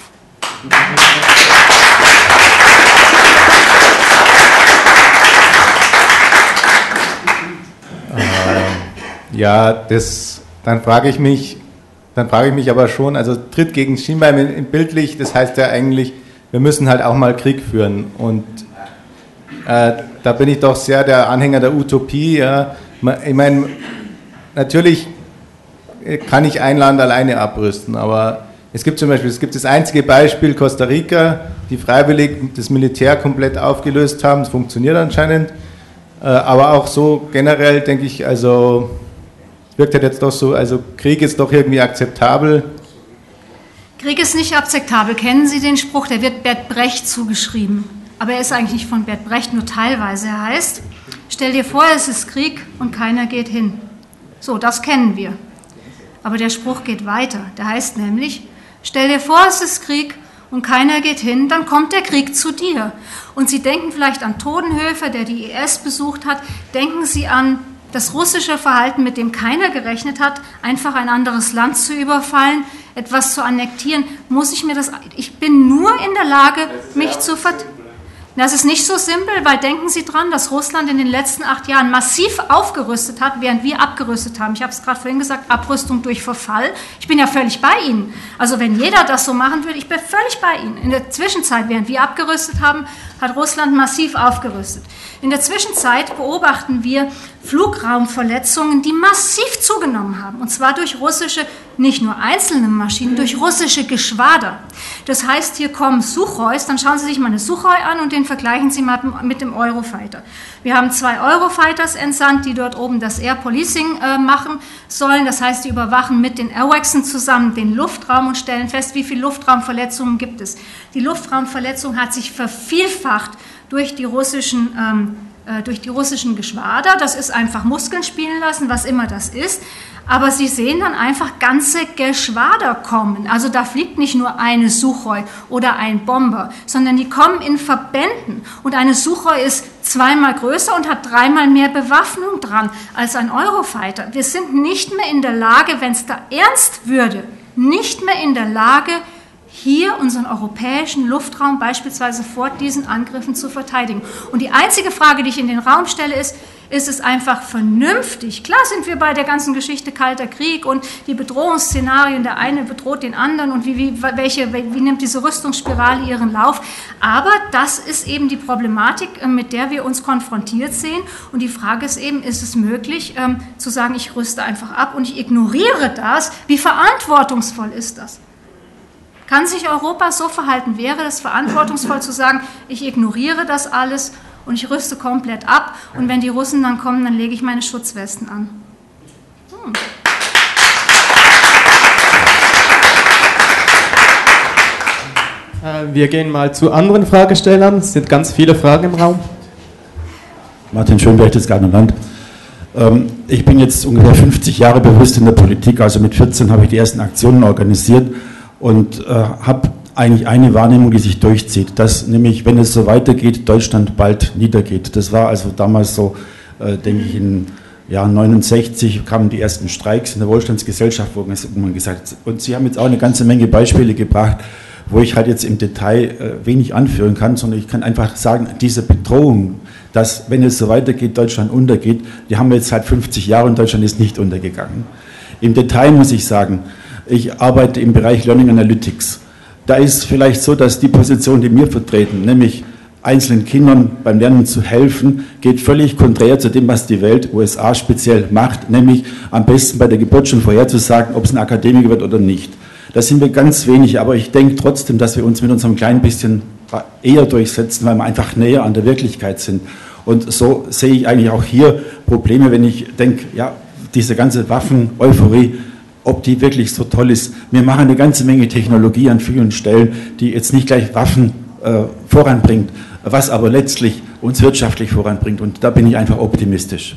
Ja, dann frage ich mich aber schon, also Tritt gegen das Schienbein bildlich, das heißt ja eigentlich, wir müssen halt auch mal Krieg führen und da bin ich doch sehr der Anhänger der Utopie. Ja. Ich meine, natürlich kann ich ein Land alleine abrüsten, aber es gibt das einzige Beispiel, Costa Rica, die freiwillig das Militär komplett aufgelöst haben, das funktioniert anscheinend, aber auch so generell denke ich, also wirkt halt jetzt doch so, also Krieg ist doch irgendwie akzeptabel. Krieg ist nicht akzeptabel. Kennen Sie den Spruch, der wird Bert Brecht zugeschrieben? Aber er ist eigentlich nicht von Bert Brecht, nur teilweise. Er heißt, stell dir vor, es ist Krieg und keiner geht hin. So, das kennen wir. Aber der Spruch geht weiter. Der heißt nämlich, stell dir vor, es ist Krieg und keiner geht hin, dann kommt der Krieg zu dir. Und Sie denken vielleicht an Todenhöfer, der die IS besucht hat. Denken Sie an das russische Verhalten, mit dem keiner gerechnet hat, einfach ein anderes Land zu überfallen, etwas zu annektieren. Ich bin nur in der Lage, mich zu verteidigen. Das ist nicht so simpel, weil denken Sie dran, dass Russland in den letzten 8 Jahren massiv aufgerüstet hat, während wir abgerüstet haben. Ich habe es gerade vorhin gesagt, Abrüstung durch Verfall. Ich bin ja völlig bei Ihnen. Also wenn jeder das so machen würde, ich bin völlig bei Ihnen. In der Zwischenzeit, während wir abgerüstet haben, hat Russland massiv aufgerüstet. In der Zwischenzeit beobachten wir Flugraumverletzungen, die massiv zugenommen haben. Und zwar durch russische, nicht nur einzelne Maschinen, durch russische Geschwader. Das heißt, hier kommen Suchois, dann schauen Sie sich mal eine Suchoi an und den vergleichen Sie mal mit dem Eurofighter. Wir haben 2 Eurofighters entsandt, die dort oben das Air Policing machen sollen. Das heißt, die überwachen mit den Airwaxen zusammen den Luftraum und stellen fest, wie viele Luftraumverletzungen gibt es. Die Luftraumverletzung hat sich vervielfacht durch die russischen Geschwader. Das ist einfach Muskeln spielen lassen, was immer das ist. Aber Sie sehen dann einfach ganze Geschwader kommen. Also da fliegt nicht nur eine Suchoi oder ein Bomber, sondern die kommen in Verbänden. Und eine Suchoi ist 2-mal größer und hat 3-mal mehr Bewaffnung dran als ein Eurofighter. Wir sind nicht mehr in der Lage, wenn es da ernst würde, nicht mehr in der Lage, hier unseren europäischen Luftraum beispielsweise vor diesen Angriffen zu verteidigen. Und die einzige Frage, die ich in den Raum stelle, ist es einfach vernünftig? Klar sind wir bei der ganzen Geschichte Kalter Krieg und die Bedrohungsszenarien, der eine bedroht den anderen und wie nimmt diese Rüstungsspirale ihren Lauf? Aber das ist eben die Problematik, mit der wir uns konfrontiert sehen. Und die Frage ist eben, ist es möglich zu sagen, ich rüste einfach ab und ich ignoriere das? Wie verantwortungsvoll ist das? Kann sich Europa so verhalten? Wäre es verantwortungsvoll zu sagen, ich ignoriere das alles und ich rüste komplett ab und wenn die Russen dann kommen, dann lege ich meine Schutzwesten an? Wir gehen mal zu anderen Fragestellern. Es sind ganz viele Fragen im Raum. Martin Schönberg, das Gartenland. Ich bin jetzt ungefähr 50 Jahre bewusst in der Politik, also mit 14 habe ich die ersten Aktionen organisiert und habe eigentlich eine Wahrnehmung, die sich durchzieht, dass nämlich, wenn es so weitergeht, Deutschland bald niedergeht. Das war also damals so, denke ich, in Jahr 69 kamen die ersten Streiks in der Wohlstandsgesellschaft, wo man gesagt hat, und Sie haben jetzt auch eine ganze Menge Beispiele gebracht, wo ich halt jetzt im Detail wenig anführen kann, sondern ich kann einfach sagen, diese Bedrohung, dass, wenn es so weitergeht, Deutschland untergeht, die haben wir jetzt seit 50 Jahren und Deutschland ist nicht untergegangen. Im Detail muss ich sagen, ich arbeite im Bereich Learning Analytics. Da ist vielleicht so, dass die Position, die wir vertreten, nämlich einzelnen Kindern beim Lernen zu helfen, geht völlig konträr zu dem, was die Welt, USA speziell macht, nämlich am besten bei der Geburt schon vorherzusagen, ob es ein Akademiker wird oder nicht. Da sind wir ganz wenig, aber ich denke trotzdem, dass wir uns mit unserem kleinen bisschen eher durchsetzen, weil wir einfach näher an der Wirklichkeit sind. Und so sehe ich eigentlich auch hier Probleme, wenn ich denke, ja, diese ganze Waffen-Euphorie, ob die wirklich so toll ist. Wir machen eine ganze Menge Technologie an vielen Stellen, die jetzt nicht gleich Waffen voranbringt, was aber letztlich uns wirtschaftlich voranbringt. Und da bin ich einfach optimistisch.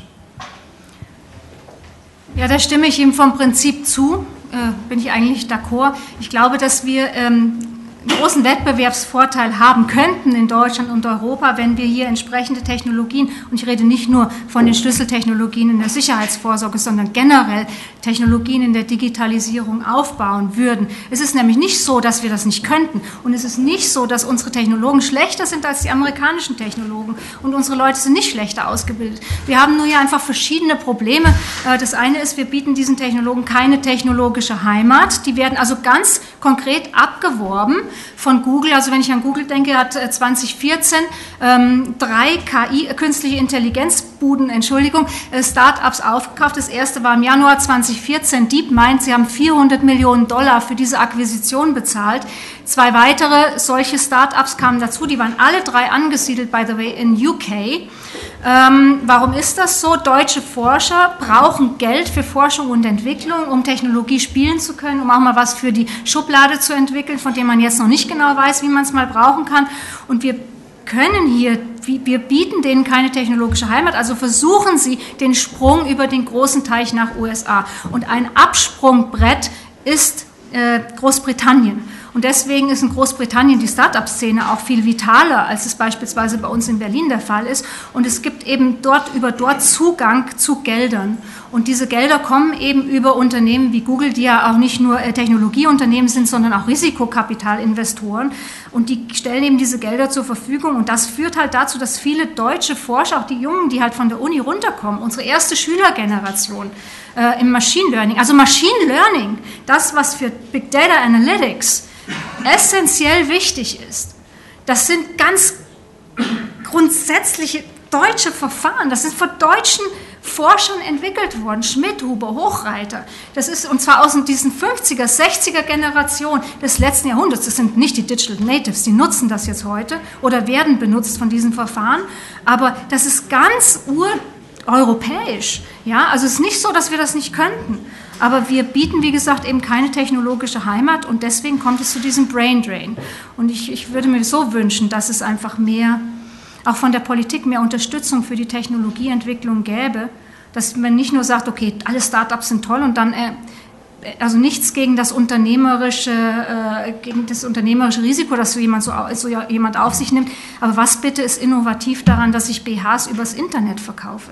Ja, da stimme ich ihm vom Prinzip zu, bin ich eigentlich d'accord. Ich glaube, dass wir einen großen Wettbewerbsvorteil haben könnten in Deutschland und Europa, wenn wir hier entsprechende Technologien, und ich rede nicht nur von den Schlüsseltechnologien in der Sicherheitsvorsorge, sondern generell Technologien in der Digitalisierung aufbauen würden. Es ist nämlich nicht so, dass wir das nicht könnten und es ist nicht so, dass unsere Technologen schlechter sind als die amerikanischen Technologen und unsere Leute sind nicht schlechter ausgebildet. Wir haben nur hier einfach verschiedene Probleme. Das eine ist, wir bieten diesen Technologen keine technologische Heimat. Die werden also ganz konkret abgeworben von Google. Also wenn ich an Google denke, hat 2014 3 KI, künstliche Intelligenzbuden, Start-ups aufgekauft. Das erste war im Januar 2014 DeepMind. Sie haben $400 Millionen für diese Akquisition bezahlt. 2 weitere solche Start-ups kamen dazu. Die waren alle 3 angesiedelt, by the way, in UK. Warum ist das so? Deutsche Forscher brauchen Geld für Forschung und Entwicklung, um Technologie spielen zu können, um auch mal was für die Schublade zu entwickeln, von dem man jetzt noch nicht genau weiß, wie man es mal brauchen kann. Und wir bieten denen keine technologische Heimat, also versuchen sie den Sprung über den großen Teich nach USA. Und ein Absprungbrett ist Großbritannien. Und deswegen ist in Großbritannien die Start-up-Szene auch viel vitaler, als es beispielsweise bei uns in Berlin der Fall ist. Und es gibt eben dort Zugang zu Geldern. Und diese Gelder kommen eben über Unternehmen wie Google, die ja auch nicht nur Technologieunternehmen sind, sondern auch Risikokapitalinvestoren. Und die stellen eben diese Gelder zur Verfügung. Und das führt halt dazu, dass viele deutsche Forscher, auch die Jungen, die halt von der Uni runterkommen, unsere erste Schülergeneration im Machine Learning, also Machine Learning, das, was für Big Data Analytics essentiell wichtig ist, das sind ganz grundsätzliche deutsche Verfahren. Das sind von deutschen Forschern entwickelt worden. Schmidt, Huber, Hochreiter. Das ist, und zwar aus diesen 50er, 60er Generationen des letzten Jahrhunderts. Das sind nicht die Digital Natives, die nutzen das jetzt heute oder werden benutzt von diesen Verfahren. Aber das ist ganz ureuropäisch. Ja, also es ist nicht so, dass wir das nicht könnten. Aber wir bieten, wie gesagt, eben keine technologische Heimat und deswegen kommt es zu diesem Brain Drain. Und ich würde mir so wünschen, dass es einfach mehr, auch von der Politik, mehr Unterstützung für die Technologieentwicklung gäbe, dass man nicht nur sagt, okay, alle Startups sind toll und dann, also nichts gegen das unternehmerische Risiko, dass so jemand auf sich nimmt, aber was bitte ist innovativ daran, dass ich BHs übers Internet verkaufe?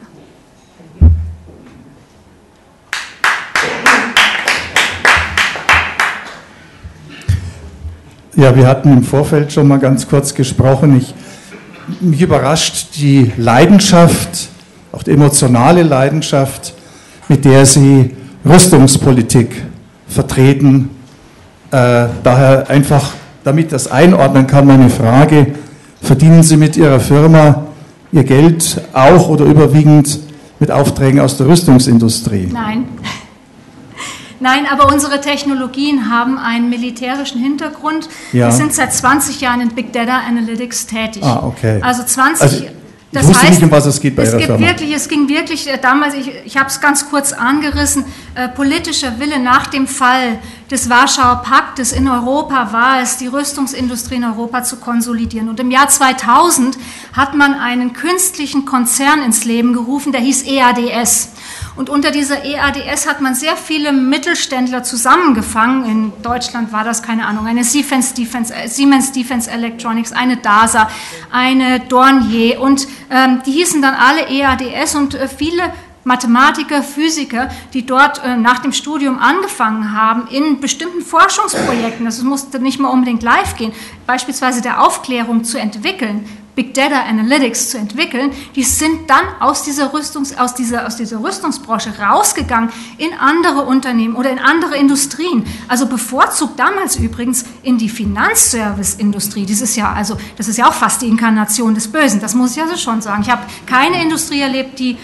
Ja, wir hatten im Vorfeld schon mal ganz kurz gesprochen. Mich überrascht die Leidenschaft, auch die emotionale Leidenschaft, mit der Sie Rüstungspolitik vertreten. Daher einfach, damit das einordnen kann, meine Frage: Verdienen Sie mit Ihrer Firma Ihr Geld auch oder überwiegend mit Aufträgen aus der Rüstungsindustrie? Nein. Nein, aber unsere Technologien haben einen militärischen Hintergrund. Ja. Wir sind seit 20 Jahren in Big Data Analytics tätig. Ah, okay. Also 20 Jahre. Ich wusste nicht, um was es geht bei Ihrer Firma. Es ging wirklich damals, ich habe es ganz kurz angerissen, politischer Wille nach dem Fall des Warschauer Paktes in Europa war es, die Rüstungsindustrie in Europa zu konsolidieren. Und im Jahr 2000 hat man einen künstlichen Konzern ins Leben gerufen, der hieß EADS. Und unter dieser EADS hat man sehr viele Mittelständler zusammengefangen. In Deutschland war das, keine Ahnung, eine Siemens Defense Electronics, eine DASA, eine Dornier und die hießen dann alle EADS und viele Mathematiker, Physiker, die dort nach dem Studium angefangen haben, in bestimmten Forschungsprojekten, das musste nicht mal unbedingt live gehen, beispielsweise der Aufklärung zu entwickeln, Big Data Analytics zu entwickeln, die sind dann aus dieser Rüstungsbranche rausgegangen in andere Unternehmen oder in andere Industrien. Also bevorzugt damals übrigens in die Finanzservice-Industrie. Das ist ja auch fast die Inkarnation des Bösen, das muss ich also schon sagen. Ich habe keine Industrie erlebt, die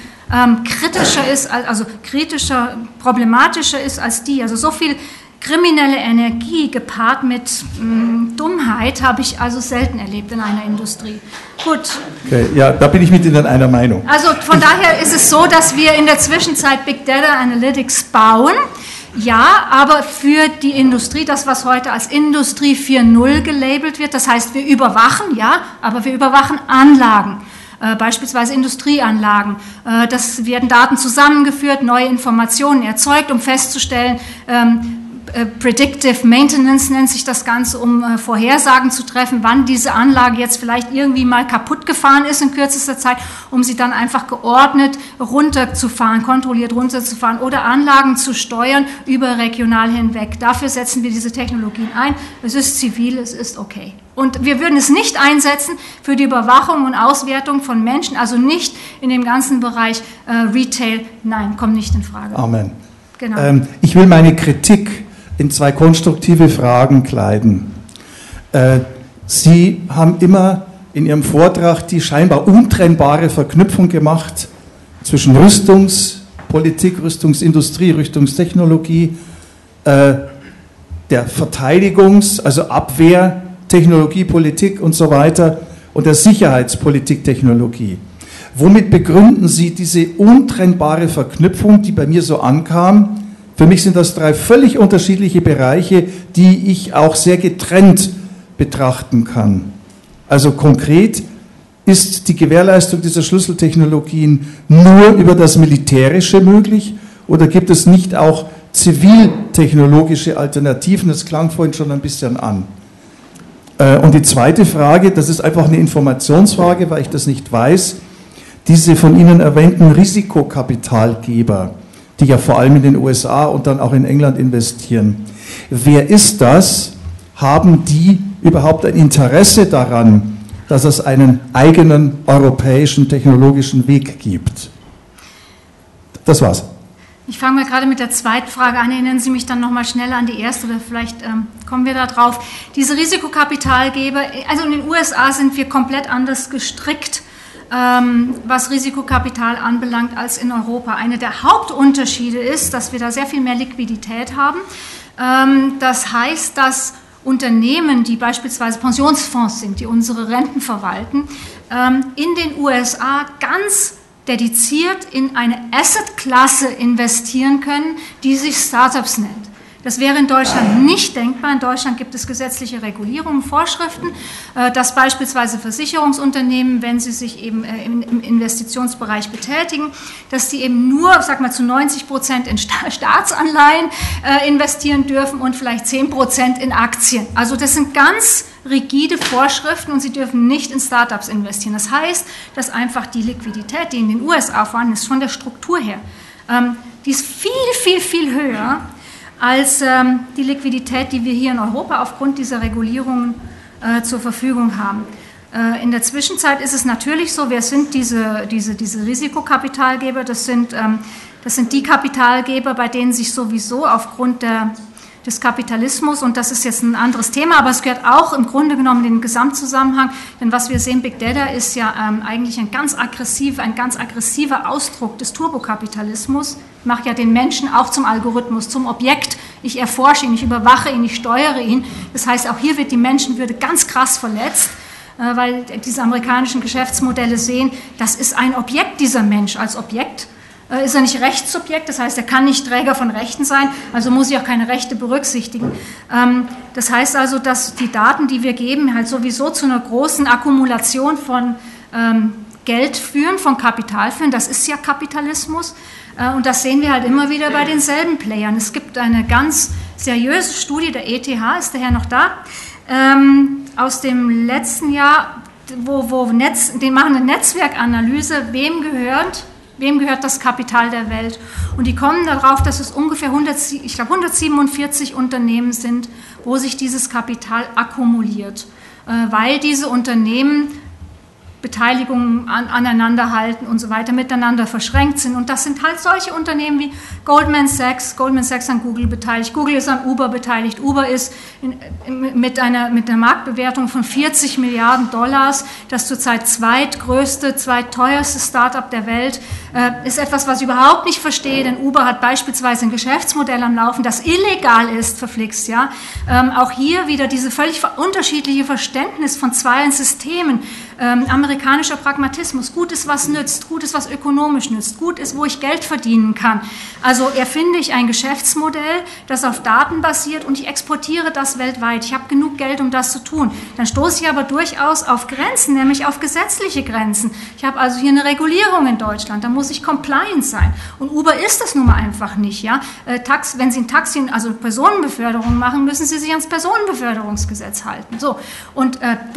problematischer ist als die. Also so viel kriminelle Energie gepaart mit Dummheit habe ich also selten erlebt in einer Industrie. Gut. Okay, ja, da bin ich mit Ihnen einer Meinung. Also von daher ist es so, dass wir in der Zwischenzeit Big Data Analytics bauen. Ja, aber für die Industrie, das was heute als Industrie 4.0 gelabelt wird, das heißt wir überwachen, ja, aber wir überwachen Anlagen. Beispielsweise Industrieanlagen. Das werden Daten zusammengeführt, neue Informationen erzeugt, um festzustellen, Predictive Maintenance nennt sich das Ganze, um Vorhersagen zu treffen, wann diese Anlage jetzt vielleicht irgendwie mal kaputt gefahren ist in kürzester Zeit, um sie dann einfach geordnet runterzufahren, kontrolliert runterzufahren oder Anlagen zu steuern überregional hinweg. Dafür setzen wir diese Technologien ein. Es ist zivil, es ist okay. Und wir würden es nicht einsetzen für die Überwachung und Auswertung von Menschen, also nicht in dem ganzen Bereich Retail. Nein, kommt nicht in Frage. Amen. Genau. Ich will meine Kritik in zwei konstruktive Fragen kleiden. Sie haben immer in Ihrem Vortrag die scheinbar untrennbare Verknüpfung gemacht zwischen Rüstungspolitik, Rüstungsindustrie, Rüstungstechnologie, der also Abwehr, Technologiepolitik und so weiter und der Sicherheitspolitik, Technologie. Womit begründen Sie diese untrennbare Verknüpfung, die bei mir so ankam? Für mich sind das drei völlig unterschiedliche Bereiche, die ich auch sehr getrennt betrachten kann. Also konkret, ist die Gewährleistung dieser Schlüsseltechnologien nur über das Militärische möglich oder gibt es nicht auch ziviltechnologische Alternativen? Das klang vorhin schon ein bisschen an. Und die zweite Frage, das ist einfach eine Informationsfrage, weil ich das nicht weiß, diese von Ihnen erwähnten Risikokapitalgeber, die ja vor allem in den USA und dann auch in England investieren. Wer ist das? Haben die überhaupt ein Interesse daran, dass es einen eigenen europäischen technologischen Weg gibt? Das war's. Ich fange mal gerade mit der zweiten Frage an. Erinnern Sie mich dann nochmal schneller an die erste oder vielleicht kommen wir da drauf. Diese Risikokapitalgeber, also in den USA sind wir komplett anders gestrickt, was Risikokapital anbelangt, als in Europa. Einer der Hauptunterschiede ist, dass wir da sehr viel mehr Liquidität haben. Das heißt, dass Unternehmen, die beispielsweise Pensionsfonds sind, die unsere Renten verwalten, in den USA ganz dediziert in eine Assetklasse investieren können, die sich Startups nennt. Das wäre in Deutschland nicht denkbar. In Deutschland gibt es gesetzliche Regulierungen, Vorschriften, dass beispielsweise Versicherungsunternehmen, wenn sie sich eben im Investitionsbereich betätigen, dass die eben nur, sag mal, zu 90% in Staatsanleihen investieren dürfen und vielleicht 10% in Aktien. Also das sind ganz rigide Vorschriften und sie dürfen nicht in Startups investieren. Das heißt, dass einfach die Liquidität, die in den USA vorhanden ist, von der Struktur her, die ist viel, viel, viel höher als die Liquidität, die wir hier in Europa aufgrund dieser Regulierungen zur Verfügung haben. In der Zwischenzeit ist es natürlich so, wer sind diese Risikokapitalgeber? Das sind die Kapitalgeber, bei denen sich sowieso aufgrund des Kapitalismus, und das ist jetzt ein anderes Thema, aber es gehört auch im Grunde genommen in den Gesamtzusammenhang, denn was wir sehen, Big Data ist ja eigentlich ein ganz aggressiver Ausdruck des Turbokapitalismus, macht ja den Menschen auch zum Algorithmus, zum Objekt. Ich erforsche ihn, ich überwache ihn, ich steuere ihn. Das heißt, auch hier wird die Menschenwürde ganz krass verletzt, weil diese amerikanischen Geschäftsmodelle sehen, das ist ein Objekt, dieser Mensch. Als Objekt ist er nicht Rechtssubjekt, das heißt, er kann nicht Träger von Rechten sein, also muss ich auch keine Rechte berücksichtigen. Das heißt also, dass die Daten, die wir geben, halt sowieso zu einer großen Akkumulation von Geld führen, von Kapital führen. Das ist ja Kapitalismus. Und das sehen wir halt immer wieder bei denselben Playern. Es gibt eine ganz seriöse Studie der ETH, ist der Herr noch da, aus dem letzten Jahr, die machen eine Netzwerkanalyse, wem gehört das Kapital der Welt. Und die kommen darauf, dass es ungefähr 147 Unternehmen sind, wo sich dieses Kapital akkumuliert, weil diese Unternehmen Beteiligungen aneinander halten und so weiter, miteinander verschränkt sind. Und das sind halt solche Unternehmen wie Goldman Sachs an Google beteiligt, Google ist an Uber beteiligt, Uber ist mit einer Marktbewertung von 40 Milliarden $, das zurzeit zweitteuerste Startup der Welt, ist etwas, was ich überhaupt nicht verstehe, denn Uber hat beispielsweise ein Geschäftsmodell am Laufen, das illegal ist, verflixt, ja. Auch hier wieder diese völlig unterschiedliche Verständnis von zwei Systemen, amerikanischer Pragmatismus, gut ist, was nützt, gut ist, was ökonomisch nützt, gut ist, wo ich Geld verdienen kann. Also erfinde ich ein Geschäftsmodell, das auf Daten basiert und ich exportiere das weltweit. Ich habe genug Geld, um das zu tun. Dann stoße ich aber durchaus auf Grenzen, nämlich auf gesetzliche Grenzen. Ich habe also hier eine Regulierung in Deutschland, da muss ich compliant sein. Und Uber ist das nun mal einfach nicht. Ja? Wenn Sie ein Taxi, also Personenbeförderung machen, müssen Sie sich ans Personenbeförderungsgesetz halten. So. Und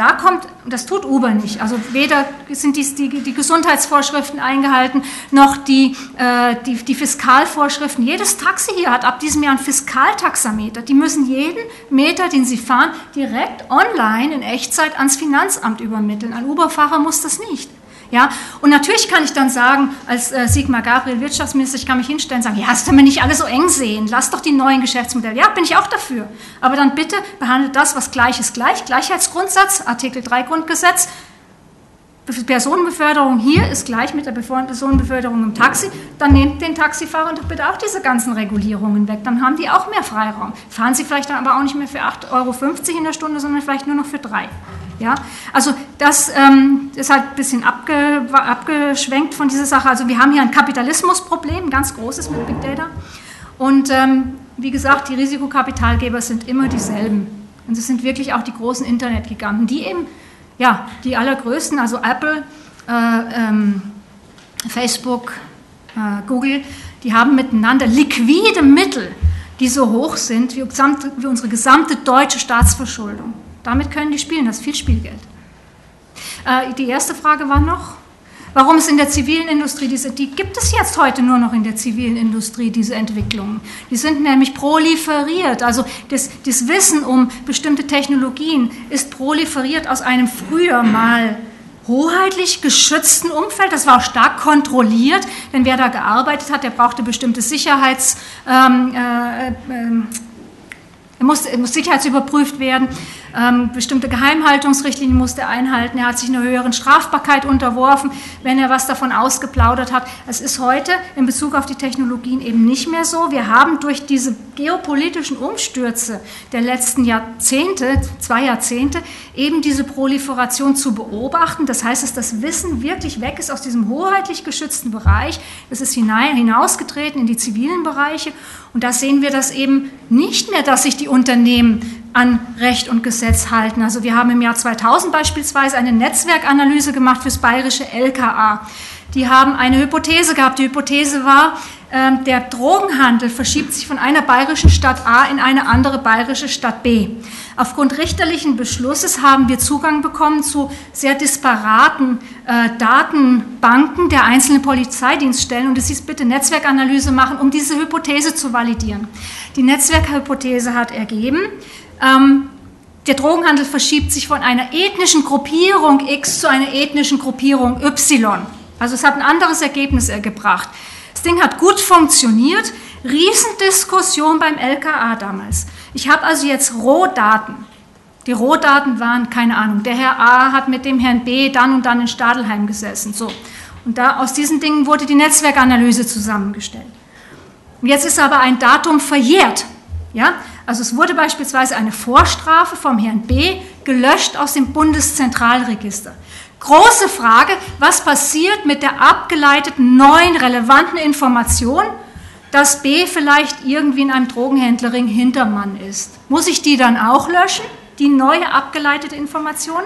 das tut Uber nicht. Also weder sind die Gesundheitsvorschriften eingehalten, noch die Fiskalvorschriften. Jedes Taxi hier hat ab diesem Jahr einen Fiskaltaxameter. Die müssen jeden Meter, den sie fahren, direkt online in Echtzeit ans Finanzamt übermitteln. Ein Uber-Fahrer muss das nicht. Ja, und natürlich kann ich dann sagen, als Sigmar Gabriel Wirtschaftsminister, ich kann mich hinstellen und sagen, ja, das können wir nicht alle so eng sehen, lasst doch die neuen Geschäftsmodelle. Ja, bin ich auch dafür. Aber dann bitte behandelt das, was gleich ist, gleich. Gleichheitsgrundsatz, Artikel 3 Grundgesetz. Personenbeförderung hier ist gleich mit der Personenbeförderung im Taxi, dann nehmt den Taxifahrern doch bitte auch diese ganzen Regulierungen weg, dann haben die auch mehr Freiraum. Fahren sie vielleicht dann aber auch nicht mehr für 8,50 € in der Stunde, sondern vielleicht nur noch für 3. Ja? Also das ist halt ein bisschen abgeschwenkt von dieser Sache. Also wir haben hier ein Kapitalismusproblem, ein ganz großes mit Big Data. Und wie gesagt, die Risikokapitalgeber sind immer dieselben. Und es sind wirklich auch die großen Internetgiganten, die eben die allergrößten, also Apple, Facebook, Google, die haben miteinander liquide Mittel, die so hoch sind wie unsere gesamte deutsche Staatsverschuldung. Damit können die spielen, das ist viel Spielgeld. Die erste Frage war noch, warum es in der zivilen Industrie, die gibt es jetzt heute nur noch in der zivilen Industrie, diese Entwicklungen. Die sind nämlich proliferiert, also das Wissen um bestimmte Technologien ist proliferiert aus einem früher mal hoheitlich geschützten Umfeld. Das war auch stark kontrolliert, denn wer da gearbeitet hat, der brauchte bestimmte muss sicherheitsüberprüft werden, bestimmte Geheimhaltungsrichtlinien musste er einhalten, er hat sich einer höheren Strafbarkeit unterworfen, wenn er was davon ausgeplaudert hat. Es ist heute in Bezug auf die Technologien eben nicht mehr so. Wir haben durch diese geopolitischen Umstürze der letzten Jahrzehnte, 2 Jahrzehnte, eben diese Proliferation zu beobachten. Das heißt, dass das Wissen wirklich weg ist aus diesem hoheitlich geschützten Bereich. Es ist hinausgetreten in die zivilen Bereiche. Und da sehen wir das eben nicht mehr, dass sich die Unternehmen an Recht und Gesetz halten. Also wir haben im Jahr 2000 beispielsweise eine Netzwerkanalyse gemacht für das bayerische LKA. Die haben eine Hypothese gehabt. Die Hypothese war, der Drogenhandel verschiebt sich von einer bayerischen Stadt A in eine andere bayerische Stadt B. Aufgrund richterlichen Beschlusses haben wir Zugang bekommen zu sehr disparaten Datenbanken der einzelnen Polizeidienststellen und es hieß, bitte Netzwerkanalyse machen, um diese Hypothese zu validieren. Die Netzwerkhypothese hat ergeben, der Drogenhandel verschiebt sich von einer ethnischen Gruppierung X zu einer ethnischen Gruppierung Y. Also es hat ein anderes Ergebnis gebracht. Das Ding hat gut funktioniert, Riesendiskussion beim LKA damals. Ich habe also jetzt Rohdaten. Die Rohdaten waren, keine Ahnung, der Herr A hat mit dem Herrn B dann und dann in Stadelheim gesessen. So. Und aus diesen Dingen wurde die Netzwerkanalyse zusammengestellt. Und jetzt ist aber ein Datum verjährt. Ja? Also es wurde beispielsweise eine Vorstrafe vom Herrn B gelöscht aus dem Bundeszentralregister. Große Frage, was passiert mit der abgeleiteten neuen relevanten Information, dass B vielleicht irgendwie in einem Drogenhändlerring Hintermann ist? Muss ich die dann auch löschen, die neue abgeleitete Information?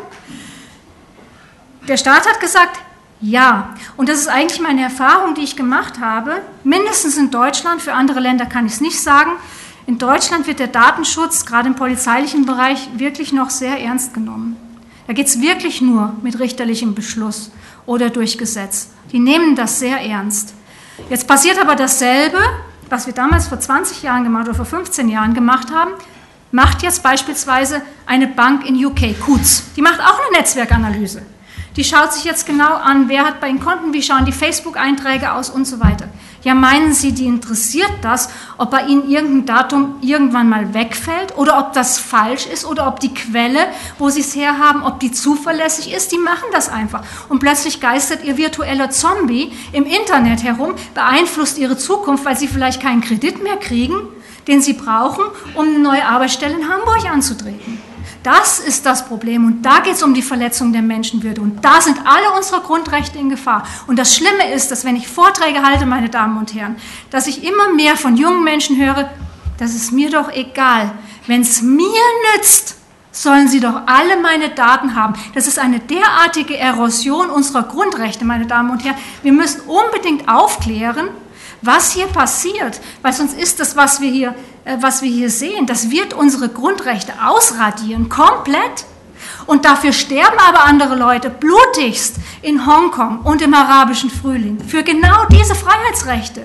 Der Staat hat gesagt, ja. Und das ist eigentlich meine Erfahrung, die ich gemacht habe, mindestens in Deutschland, für andere Länder kann ich es nicht sagen. In Deutschland wird der Datenschutz, gerade im polizeilichen Bereich, wirklich noch sehr ernst genommen. Da geht es wirklich nur mit richterlichem Beschluss oder durch Gesetz. Die nehmen das sehr ernst. Jetzt passiert aber dasselbe, was wir damals vor 20 Jahren gemacht oder vor 15 Jahren gemacht haben, macht jetzt beispielsweise eine Bank in UK, Coutts. Die macht auch eine Netzwerkanalyse. Die schaut sich jetzt genau an, wer hat bei Ihnen Konten, wie schauen die Facebook-Einträge aus und so weiter. Ja, meinen Sie, die interessiert das, ob bei Ihnen irgendein Datum irgendwann mal wegfällt oder ob das falsch ist oder ob die Quelle, wo Sie es herhaben, ob die zuverlässig ist? Die machen das einfach. Und plötzlich geistert Ihr virtueller Zombie im Internet herum, beeinflusst Ihre Zukunft, weil Sie vielleicht keinen Kredit mehr kriegen, den Sie brauchen, um eine neue Arbeitsstelle in Hamburg anzutreten. Das ist das Problem und da geht es um die Verletzung der Menschenwürde und da sind alle unsere Grundrechte in Gefahr. Und das Schlimme ist, dass wenn ich Vorträge halte, meine Damen und Herren, dass ich immer mehr von jungen Menschen höre, das ist mir doch egal. Wenn es mir nützt, sollen sie doch alle meine Daten haben. Das ist eine derartige Erosion unserer Grundrechte, meine Damen und Herren. Wir müssen unbedingt aufklären, was hier passiert, weil sonst ist das, was wir hier sehen, das wird unsere Grundrechte ausradieren, komplett. Und dafür sterben aber andere Leute blutigst in Hongkong und im arabischen Frühling für genau diese Freiheitsrechte.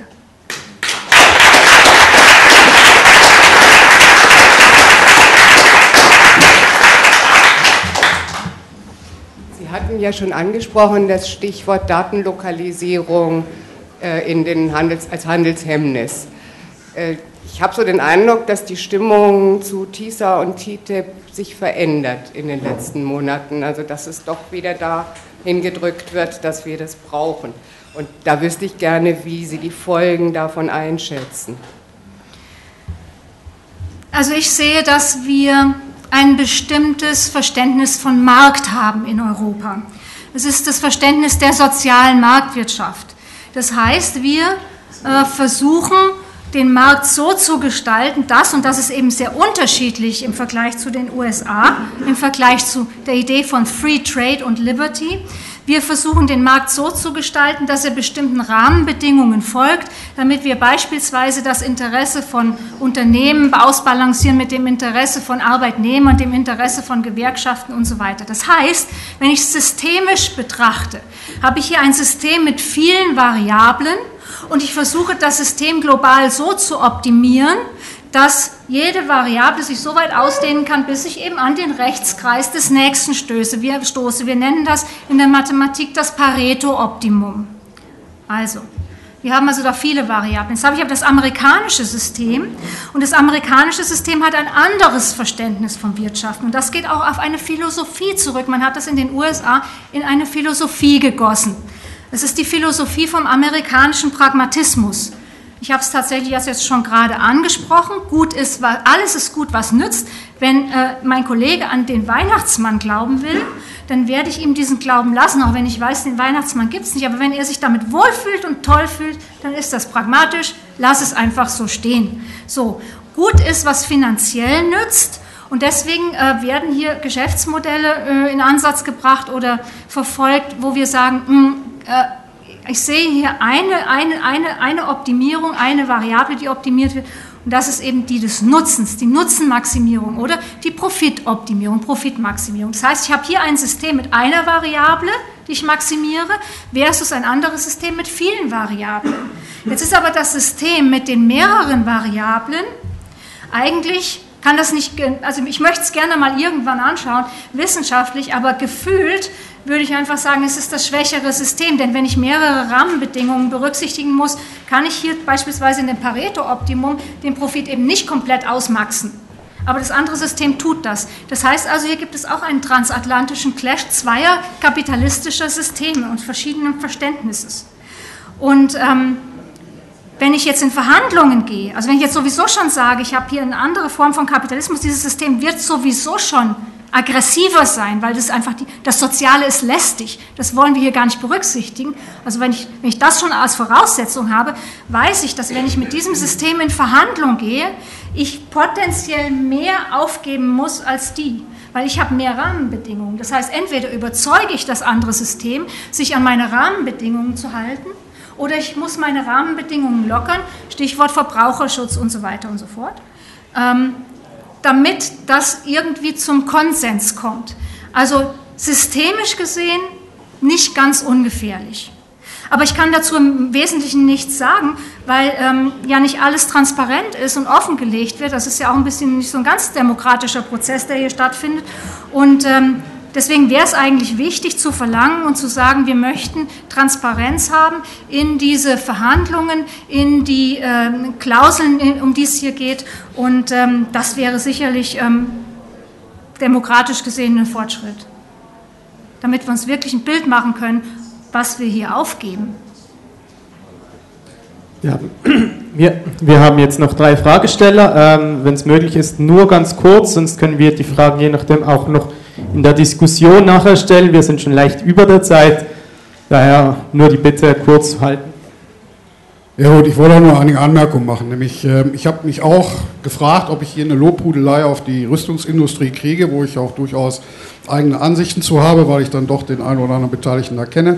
Sie hatten ja schon angesprochen, das Stichwort Datenlokalisierung als Handelshemmnis. Ich habe so den Eindruck, dass die Stimmung zu TISA und TTIP sich verändert in den letzten Monaten. Also dass es doch wieder dahin gedrückt wird, dass wir das brauchen. Und da wüsste ich gerne, wie Sie die Folgen davon einschätzen. Also ich sehe, dass wir ein bestimmtes Verständnis von Markt haben in Europa. Es ist das Verständnis der sozialen Marktwirtschaft. Das heißt, wir versuchen, den Markt so zu gestalten, und das ist eben sehr unterschiedlich im Vergleich zu den USA, im Vergleich zu der Idee von Free Trade und Liberty. Wir versuchen, den Markt so zu gestalten, dass er bestimmten Rahmenbedingungen folgt, damit wir beispielsweise das Interesse von Unternehmen ausbalancieren mit dem Interesse von Arbeitnehmern, dem Interesse von Gewerkschaften und so weiter. Das heißt, wenn ich es systemisch betrachte, habe ich hier ein System mit vielen Variablen und ich versuche, das System global so zu optimieren, dass jede Variable sich so weit ausdehnen kann, bis ich eben an den Rechtskreis des Nächsten stoße. Wir nennen das in der Mathematik das Pareto-Optimum. Also, wir haben also da viele Variablen. Jetzt habe ich aber das amerikanische System und das amerikanische System hat ein anderes Verständnis von Wirtschaften und das geht auch auf eine Philosophie zurück. Man hat das in den USA in eine Philosophie gegossen. Das ist die Philosophie vom amerikanischen Pragmatismus. Ich habe es tatsächlich jetzt schon gerade angesprochen. Alles ist gut, was nützt. Wenn mein Kollege an den Weihnachtsmann glauben will, dann werde ich ihm diesen Glauben lassen, auch wenn ich weiß, den Weihnachtsmann gibt es nicht. Aber wenn er sich damit wohlfühlt und toll fühlt, dann ist das pragmatisch. Lass es einfach so stehen. So, gut ist, was finanziell nützt. Und deswegen werden hier Geschäftsmodelle in Ansatz gebracht oder verfolgt, wo wir sagen, ich sehe hier eine Optimierung, eine Variable, die optimiert wird. Und das ist eben die des Nutzens, die Nutzenmaximierung oder die Profitoptimierung, Profitmaximierung. Das heißt, ich habe hier ein System mit einer Variable, die ich maximiere, versus ein anderes System mit vielen Variablen. Jetzt ist aber das System mit den mehreren Variablen eigentlich, kann das nicht, also ich möchte es gerne mal irgendwann anschauen, wissenschaftlich, aber gefühlt würde ich einfach sagen, es ist das schwächere System, denn wenn ich mehrere Rahmenbedingungen berücksichtigen muss, kann ich hier beispielsweise in dem Pareto-Optimum den Profit eben nicht komplett ausmaxen. Aber das andere System tut das. Das heißt also, hier gibt es auch einen transatlantischen Clash zweier kapitalistischer Systeme und verschiedenen Verständnisses. Und wenn ich jetzt in Verhandlungen gehe, also wenn ich jetzt sowieso schon sage, ich habe hier eine andere Form von Kapitalismus, dieses System wird sowieso schon aggressiver sein, weil das einfach das Soziale ist lästig. Das wollen wir hier gar nicht berücksichtigen. Also wenn ich das schon als Voraussetzung habe, weiß ich, dass wenn ich mit diesem System in Verhandlung gehe, ich potenziell mehr aufgeben muss als die, weil ich habe mehr Rahmenbedingungen. Das heißt, entweder überzeuge ich das andere System, sich an meine Rahmenbedingungen zu halten, oder ich muss meine Rahmenbedingungen lockern, Stichwort Verbraucherschutz und so weiter und so fort, damit das irgendwie zum Konsens kommt. Also systemisch gesehen nicht ganz ungefährlich. Aber ich kann dazu im Wesentlichen nichts sagen, weil ja nicht alles transparent ist und offengelegt wird. Das ist ja auch ein bisschen nicht so ein ganz demokratischer Prozess, der hier stattfindet. Und deswegen wäre es eigentlich wichtig zu verlangen und zu sagen, wir möchten Transparenz haben in diese Verhandlungen, in die Klauseln, um die es hier geht. Und das wäre sicherlich demokratisch gesehen ein Fortschritt, damit wir uns wirklich ein Bild machen können, was wir hier aufgeben. Ja, wir haben jetzt noch 3 Fragesteller. Wenn es möglich ist, nur ganz kurz, sonst können wir die Fragen je nachdem auch noch in der Diskussion nachher stellen. Wir sind schon leicht über der Zeit, daher nur die Bitte kurz halten. Ja gut, ich wollte auch nur einige Anmerkungen machen, nämlich ich habe mich auch gefragt, ob ich hier eine Lobhudelei auf die Rüstungsindustrie kriege, wo ich auch durchaus eigene Ansichten zu habe, weil ich dann doch den einen oder anderen Beteiligten da kenne.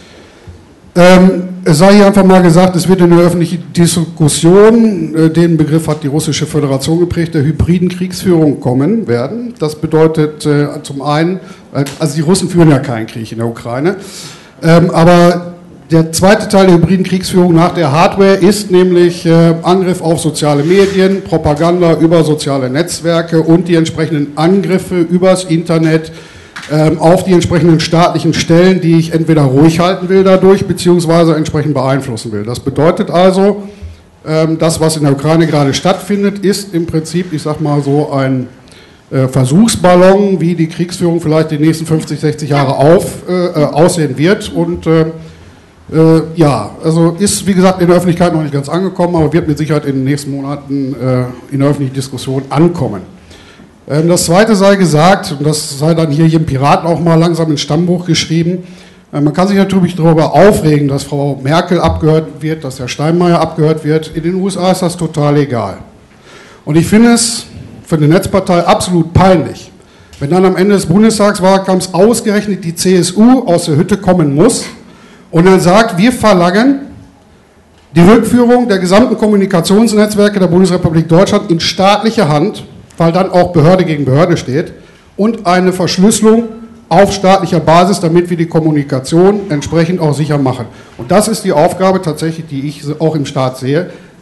Es sei hier einfach mal gesagt, es wird in der öffentlichen Diskussion, den Begriff hat die Russische Föderation geprägt, der hybriden Kriegsführung kommen werden. Das bedeutet zum einen, also die Russen führen ja keinen Krieg in der Ukraine, aber der zweite Teil der hybriden Kriegsführung nach der Hardware ist nämlich Angriff auf soziale Medien, Propaganda über soziale Netzwerke und die entsprechenden Angriffe übers Internet auf die entsprechenden staatlichen Stellen, die ich entweder ruhig halten will dadurch, beziehungsweise entsprechend beeinflussen will. Das bedeutet also, das, was in der Ukraine gerade stattfindet, ist im Prinzip, ich sag mal so, ein Versuchsballon, wie die Kriegsführung vielleicht die nächsten 50, 60 Jahre aussehen wird. Und ja, also ist, wie gesagt, in der Öffentlichkeit noch nicht ganz angekommen, aber wird mit Sicherheit in den nächsten Monaten in der öffentlichen Diskussion ankommen. Das Zweite sei gesagt, und das sei dann hier im Piraten auch mal langsam ins Stammbuch geschrieben, man kann sich natürlich darüber aufregen, dass Frau Merkel abgehört wird, dass Herr Steinmeier abgehört wird. In den USA ist das total egal. Und ich finde es für eine Netzpartei absolut peinlich, wenn dann am Ende des Bundestagswahlkampfs ausgerechnet die CSU aus der Hütte kommen muss und dann sagt, wir verlangen die Rückführung der gesamten Kommunikationsnetzwerke der Bundesrepublik Deutschland in staatliche Hand, weil dann auch Behörde gegen Behörde steht, und eine Verschlüsselung auf staatlicher Basis, damit wir die Kommunikation entsprechend auch sicher machen. Und das ist die Aufgabe tatsächlich, die ich auch im Staat sehe,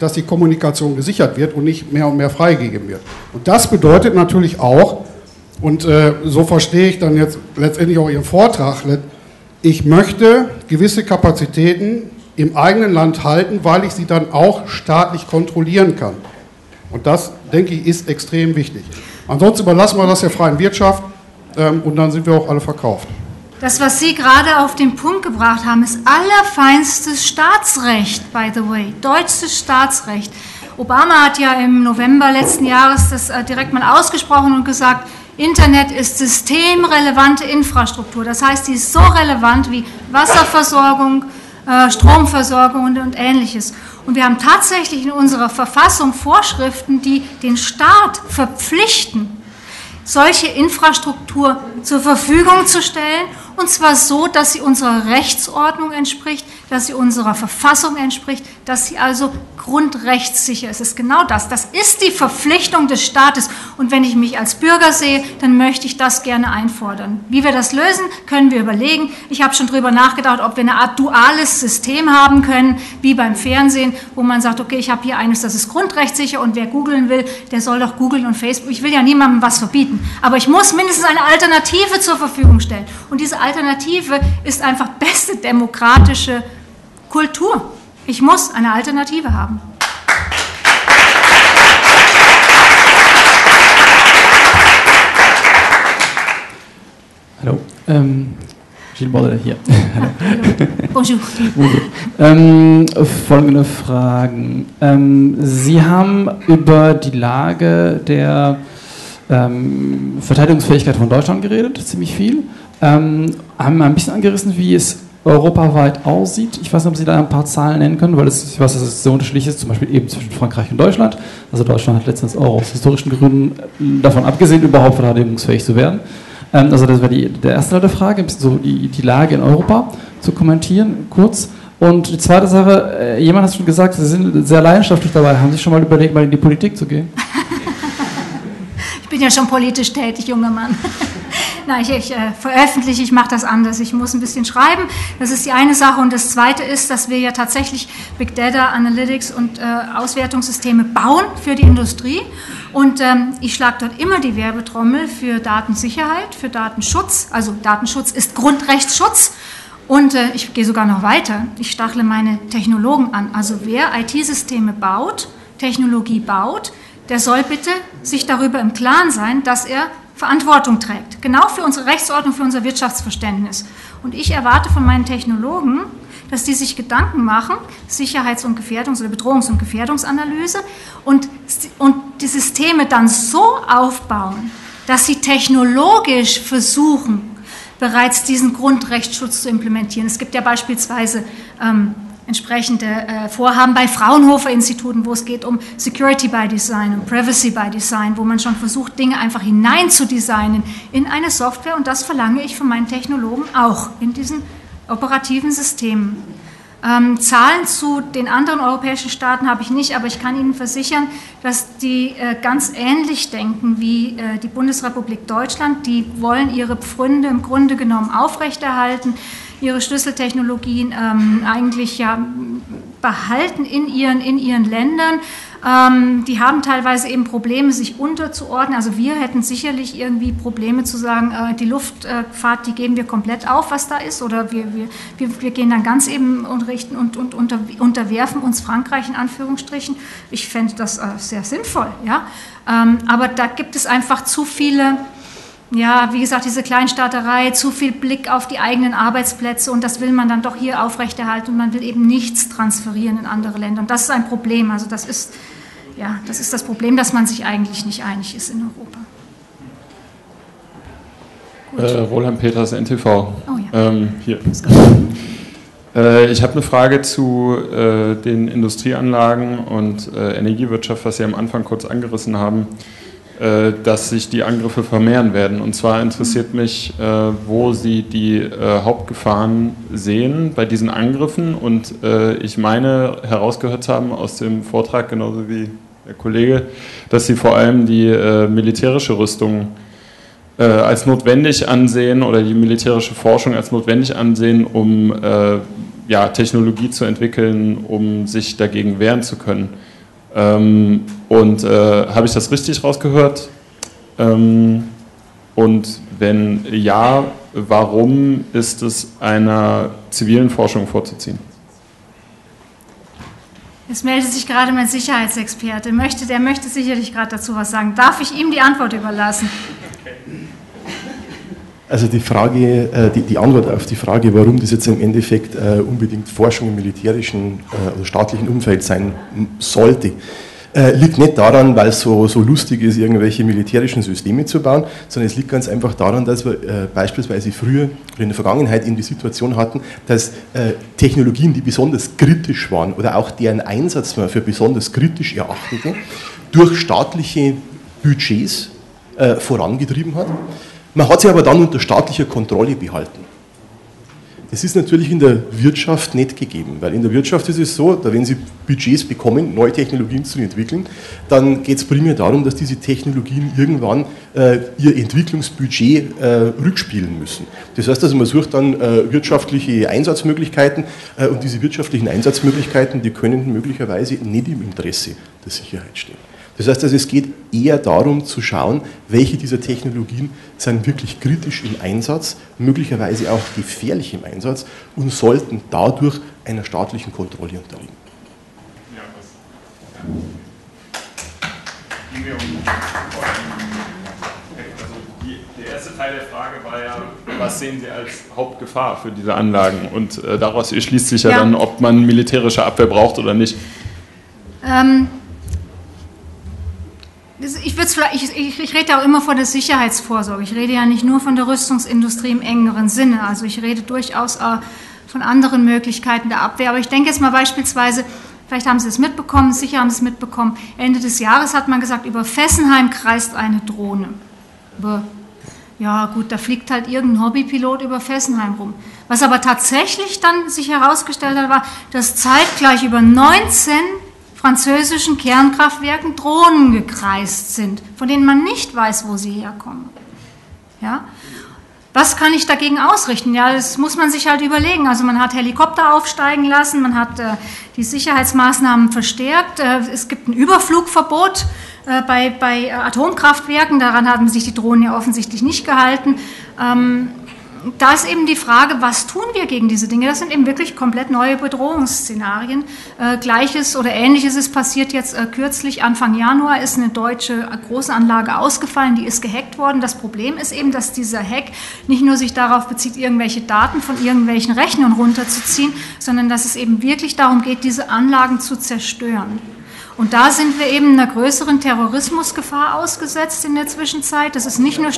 dass die Kommunikation gesichert wird und nicht mehr und mehr freigegeben wird. Und das bedeutet natürlich auch, und so verstehe ich dann jetzt letztendlich auch Ihren Vortrag, ich möchte gewisse Kapazitäten im eigenen Land halten, weil ich sie dann auch staatlich kontrollieren kann. Und das, denke ich, ist extrem wichtig. Ansonsten überlassen wir das der freien Wirtschaft und dann sind wir auch alle verkauft. Das, was Sie gerade auf den Punkt gebracht haben, ist allerfeinstes Staatsrecht, by the way, deutsches Staatsrecht. Obama hat ja im November letzten Jahres das direkt mal ausgesprochen und gesagt, Internet ist systemrelevante Infrastruktur. Das heißt, die ist so relevant wie Wasserversorgung, Stromversorgung und Ähnliches. Und wir haben tatsächlich in unserer Verfassung Vorschriften, die den Staat verpflichten, solche Infrastruktur zur Verfügung zu stellen, und zwar so, dass sie unserer Rechtsordnung entspricht, dass sie unserer Verfassung entspricht, dass sie also grundrechtssicher ist. Es ist genau das. Das ist die Verpflichtung des Staates. Und wenn ich mich als Bürger sehe, dann möchte ich das gerne einfordern. Wie wir das lösen, können wir überlegen. Ich habe schon darüber nachgedacht, ob wir eine Art duales System haben können, wie beim Fernsehen, wo man sagt, okay, ich habe hier eines, das ist grundrechtssicher, und wer googeln will, der soll doch googeln und Facebook. Ich will ja niemandem was verbieten, aber ich muss mindestens eine Alternative zur Verfügung stellen. Und diese Alternative ist einfach beste demokratische Kultur. Ich muss eine Alternative haben. Hallo, Gilles Bordelet hier. Hallo. Bonjour. Folgende Fragen. Sie haben über die Lage der Verteidigungsfähigkeit von Deutschland geredet, ziemlich viel. Haben ein bisschen angerissen, wie es europaweit aussieht. Ich weiß nicht, ob Sie da ein paar Zahlen nennen können, weil ich weiß, dass es sehr unterschiedlich ist, zum Beispiel eben zwischen Frankreich und Deutschland. Also Deutschland hat letztens auch aus historischen Gründen davon abgesehen, überhaupt verteidigungsfähig zu werden. Also das wäre der erste Teil der Frage, ein bisschen so die Lage in Europa zu kommentieren, kurz. Und die zweite Sache, jemand hat schon gesagt, Sie sind sehr leidenschaftlich dabei. Haben Sie schon mal überlegt, mal in die Politik zu gehen? Ich bin ja schon politisch tätig, junger Mann. Nein, ich veröffentliche, ich mache das anders. Ich muss ein bisschen schreiben. Das ist die eine Sache. Und das zweite ist, dass wir ja tatsächlich Big Data, Analytics und Auswertungssysteme bauen für die Industrie. Und ich schlage dort immer die Werbetrommel für Datensicherheit, für Datenschutz. Also Datenschutz ist Grundrechtsschutz. Und ich gehe sogar noch weiter. Ich stachle meine Technologen an. Also wer IT-Systeme baut, Technologie baut, der soll bitte sich darüber im Klaren sein, dass er Verantwortung trägt. Genau für unsere Rechtsordnung, für unser Wirtschaftsverständnis. Und ich erwarte von meinen Technologen, dass die sich Gedanken machen, Sicherheits- und Gefährdungs- oder Bedrohungs- und Gefährdungsanalyse, und die Systeme dann so aufbauen, dass sie technologisch versuchen, bereits diesen Grundrechtsschutz zu implementieren. Es gibt ja beispielsweise entsprechende Vorhaben bei Fraunhofer-Instituten, wo es geht um Security by Design und Privacy by Design, wo man schon versucht, Dinge einfach hinein zu designen in eine Software, und das verlange ich von meinen Technologen auch in diesen operativen Systemen. Zahlen zu den anderen europäischen Staaten habe ich nicht, aber ich kann Ihnen versichern, dass die ganz ähnlich denken wie die Bundesrepublik Deutschland. Die wollen ihre Pfründe im Grunde genommen aufrechterhalten, ihre Schlüsseltechnologien eigentlich ja behalten in ihren Ländern. Die haben teilweise eben Probleme, sich unterzuordnen. Also wir hätten sicherlich irgendwie Probleme zu sagen, die Luftfahrt, die geben wir komplett auf, was da ist, oder wir gehen dann ganz eben und richten und unterwerfen uns Frankreich in Anführungsstrichen. Ich fände das sehr sinnvoll, ja. Aber da gibt es einfach zu viele, ja, wie gesagt, diese Kleinstaaterei, zu viel Blick auf die eigenen Arbeitsplätze, und das will man dann doch hier aufrechterhalten, und man will eben nichts transferieren in andere Länder. Und das ist ein Problem. Also das ist das Problem, dass man sich eigentlich nicht einig ist in Europa. Roland Peters, NTV. Oh ja. Hier. Ich habe eine Frage zu den Industrieanlagen und Energiewirtschaft, was Sie am Anfang kurz angerissen haben, dass sich die Angriffe vermehren werden. Und zwar interessiert mich, wo Sie die Hauptgefahren sehen bei diesen Angriffen. Und ich meine, herausgehört haben aus dem Vortrag, genauso wie der Kollege, dass Sie vor allem die militärische Rüstung als notwendig ansehen, oder die militärische Forschung als notwendig ansehen, um Technologie zu entwickeln, um sich dagegen wehren zu können. Habe ich das richtig rausgehört? Und wenn ja, warum ist es einer zivilen Forschung vorzuziehen? Es meldet sich gerade mein Sicherheitsexperte. Der möchte sicherlich gerade dazu was sagen. Darf ich ihm die Antwort überlassen? Also die Antwort auf die Frage, warum das jetzt im Endeffekt unbedingt Forschung im militärischen oder staatlichen Umfeld sein sollte, liegt nicht daran, weil es so lustig ist, irgendwelche militärischen Systeme zu bauen, sondern es liegt ganz einfach daran, dass wir beispielsweise früher oder in der Vergangenheit eben die Situation hatten, dass Technologien, die besonders kritisch waren oder auch deren Einsatz man für besonders kritisch erachtete, durch staatliche Budgets vorangetrieben hat. Man hat sie aber dann unter staatlicher Kontrolle behalten. Das ist natürlich in der Wirtschaft nicht gegeben, weil in der Wirtschaft ist es so, wenn Sie Budgets bekommen, neue Technologien zu entwickeln, dann geht es primär darum, dass diese Technologien irgendwann ihr Entwicklungsbudget rückspielen müssen. Das heißt also, man sucht dann wirtschaftliche Einsatzmöglichkeiten und diese wirtschaftlichen Einsatzmöglichkeiten, die können möglicherweise nicht im Interesse der Sicherheit stehen. Das heißt also, es geht eher darum zu schauen, welche dieser Technologien sind wirklich kritisch im Einsatz, möglicherweise auch gefährlich im Einsatz und sollten dadurch einer staatlichen Kontrolle unterliegen. Der erste Teil der Frage war ja, was sehen Sie als Hauptgefahr für diese Anlagen? Und daraus erschließt sich ja dann, ob man militärische Abwehr braucht oder nicht. Ich rede ja auch immer von der Sicherheitsvorsorge. Ich rede ja nicht nur von der Rüstungsindustrie im engeren Sinne. Also ich rede durchaus auch von anderen Möglichkeiten der Abwehr. Aber ich denke jetzt mal beispielsweise, vielleicht haben Sie es mitbekommen, sicher haben Sie es mitbekommen, Ende des Jahres hat man gesagt, über Fessenheim kreist eine Drohne. Ja gut, da fliegt halt irgendein Hobbypilot über Fessenheim rum. Was aber tatsächlich dann sich herausgestellt hat, war, dass zeitgleich über 19 französischen Kernkraftwerken Drohnen gekreist sind, von denen man nicht weiß, wo sie herkommen. Ja? Was kann ich dagegen ausrichten? Ja, das muss man sich halt überlegen. Also man hat Helikopter aufsteigen lassen, man hat die Sicherheitsmaßnahmen verstärkt, es gibt ein Überflugverbot bei Atomkraftwerken, daran haben sich die Drohnen ja offensichtlich nicht gehalten. Da ist eben die Frage, was tun wir gegen diese Dinge? Das sind eben wirklich komplett neue Bedrohungsszenarien. Gleiches oder Ähnliches ist passiert jetzt kürzlich, Anfang Januar ist eine deutsche Großanlage ausgefallen, die ist gehackt worden. Das Problem ist eben, dass dieser Hack nicht nur sich darauf bezieht, irgendwelche Daten von irgendwelchen Rechnern runterzuziehen, sondern dass es eben wirklich darum geht, diese Anlagen zu zerstören. Und da sind wir eben einer größeren Terrorismusgefahr ausgesetzt in der Zwischenzeit. Das ist nicht nur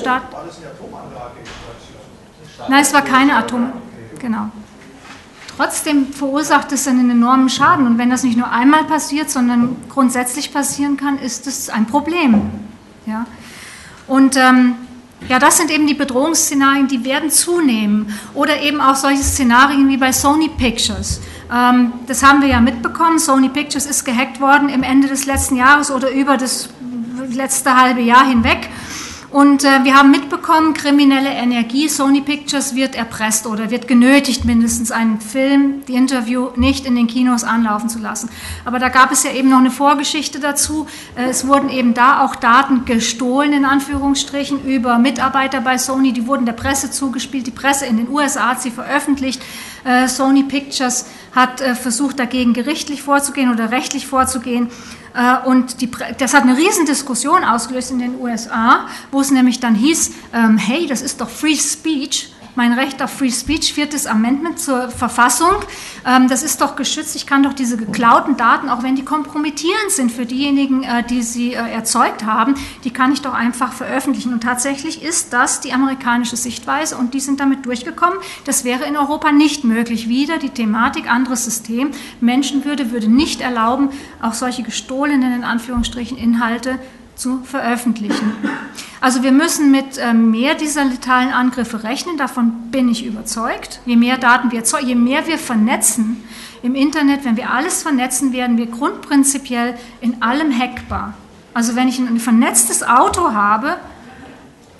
Nein, es war keine genau. Trotzdem verursacht es einen enormen Schaden. Und wenn das nicht nur einmal passiert, sondern grundsätzlich passieren kann, ist es ein Problem. Ja? Und das sind eben die Bedrohungsszenarien, die werden zunehmen. Oder eben auch solche Szenarien wie bei Sony Pictures. Das haben wir ja mitbekommen. Sony Pictures ist gehackt worden im Ende des letzten Jahres oder über das letzte halbe Jahr hinweg. Und wir haben mitbekommen, kriminelle Energie, Sony Pictures wird erpresst oder wird genötigt, mindestens einen Film, die Interview, nicht in den Kinos anlaufen zu lassen. Aber da gab es ja eben noch eine Vorgeschichte dazu. Es wurden eben da auch Daten gestohlen, in Anführungsstrichen, über Mitarbeiter bei Sony. Die wurden der Presse zugespielt. Die Presse in den USA hat sie veröffentlicht. Sony Pictures hat versucht, dagegen gerichtlich vorzugehen oder rechtlich vorzugehen. Und das hat eine Riesendiskussion ausgelöst in den USA, wo es nämlich dann hieß, hey, das ist doch Free Speech, mein Recht auf Free Speech, 4. Amendment zur Verfassung, das ist doch geschützt, ich kann doch diese geklauten Daten, auch wenn die kompromittierend sind für diejenigen, die sie erzeugt haben, die kann ich doch einfach veröffentlichen. Und tatsächlich ist das die amerikanische Sichtweise und die sind damit durchgekommen. Das wäre in Europa nicht möglich. Wieder die Thematik, anderes System, Menschenwürde würde nicht erlauben, auch solche gestohlenen, in Anführungsstrichen, Inhalte zu veröffentlichen. Also wir müssen mit mehr dieser letalen Angriffe rechnen, davon bin ich überzeugt. Je mehr Daten wir erzeugen, je mehr wir vernetzen im Internet, wenn wir alles vernetzen, werden wir grundprinzipiell in allem hackbar. Also wenn ich ein vernetztes Auto habe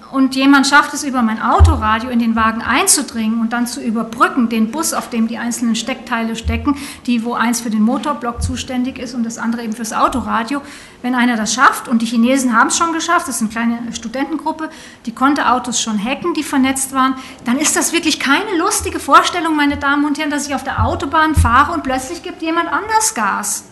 und jemand schafft es über mein Autoradio in den Wagen einzudringen und dann zu überbrücken, den Bus, auf dem die einzelnen Steckteile stecken, wo eins für den Motorblock zuständig ist und das andere eben fürs Autoradio. Wenn einer das schafft, und die Chinesen haben es schon geschafft, das ist eine kleine Studentengruppe, die konnte Autos schon hacken, die vernetzt waren, dann ist das wirklich keine lustige Vorstellung, meine Damen und Herren, dass ich auf der Autobahn fahre und plötzlich gibt jemand anders Gas.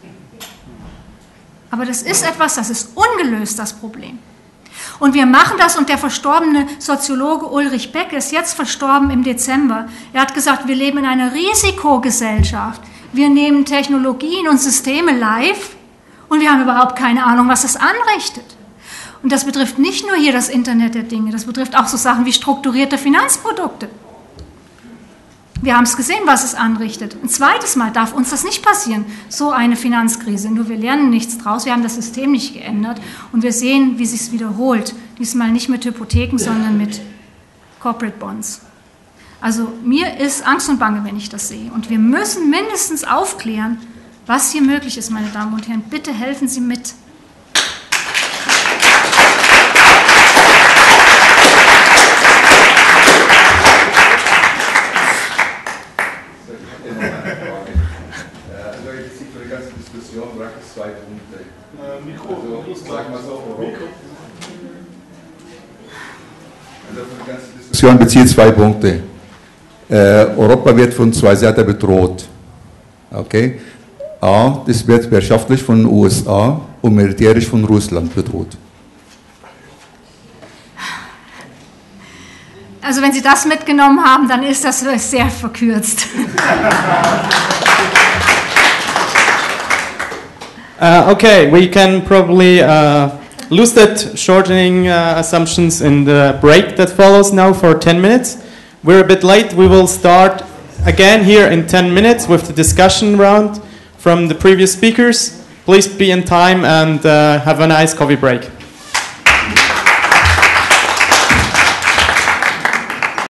Aber das ist etwas, das ist ungelöst, das Problem. Und wir machen das, und der verstorbene Soziologe Ulrich Beck ist jetzt verstorben im Dezember. Er hat gesagt, wir leben in einer Risikogesellschaft. Wir nehmen Technologien und Systeme live und wir haben überhaupt keine Ahnung, was das anrichtet. Und das betrifft nicht nur hier das Internet der Dinge, das betrifft auch so Sachen wie strukturierte Finanzprodukte. Wir haben es gesehen, was es anrichtet. Ein zweites Mal darf uns das nicht passieren, so eine Finanzkrise. Nur wir lernen nichts draus, wir haben das System nicht geändert und wir sehen, wie es sich wiederholt. Diesmal nicht mit Hypotheken, sondern mit Corporate Bonds. Also mir ist Angst und Bange, wenn ich das sehe. Und wir müssen mindestens aufklären, was hier möglich ist, meine Damen und Herren. Bitte helfen Sie mit. Die Diskussion bezieht 2 Punkte. Europa wird von 2 Seiten bedroht. Okay? A, das wird wirtschaftlich von den USA und militärisch von Russland bedroht. Also wenn Sie das mitgenommen haben, dann ist das sehr verkürzt. Okay, we can probably lose that shortening assumptions in the break that follows now for 10 minutes. We're a bit late. We will start again here in 10 minutes with the discussion round from the previous speakers. Please be in time and have a nice coffee break.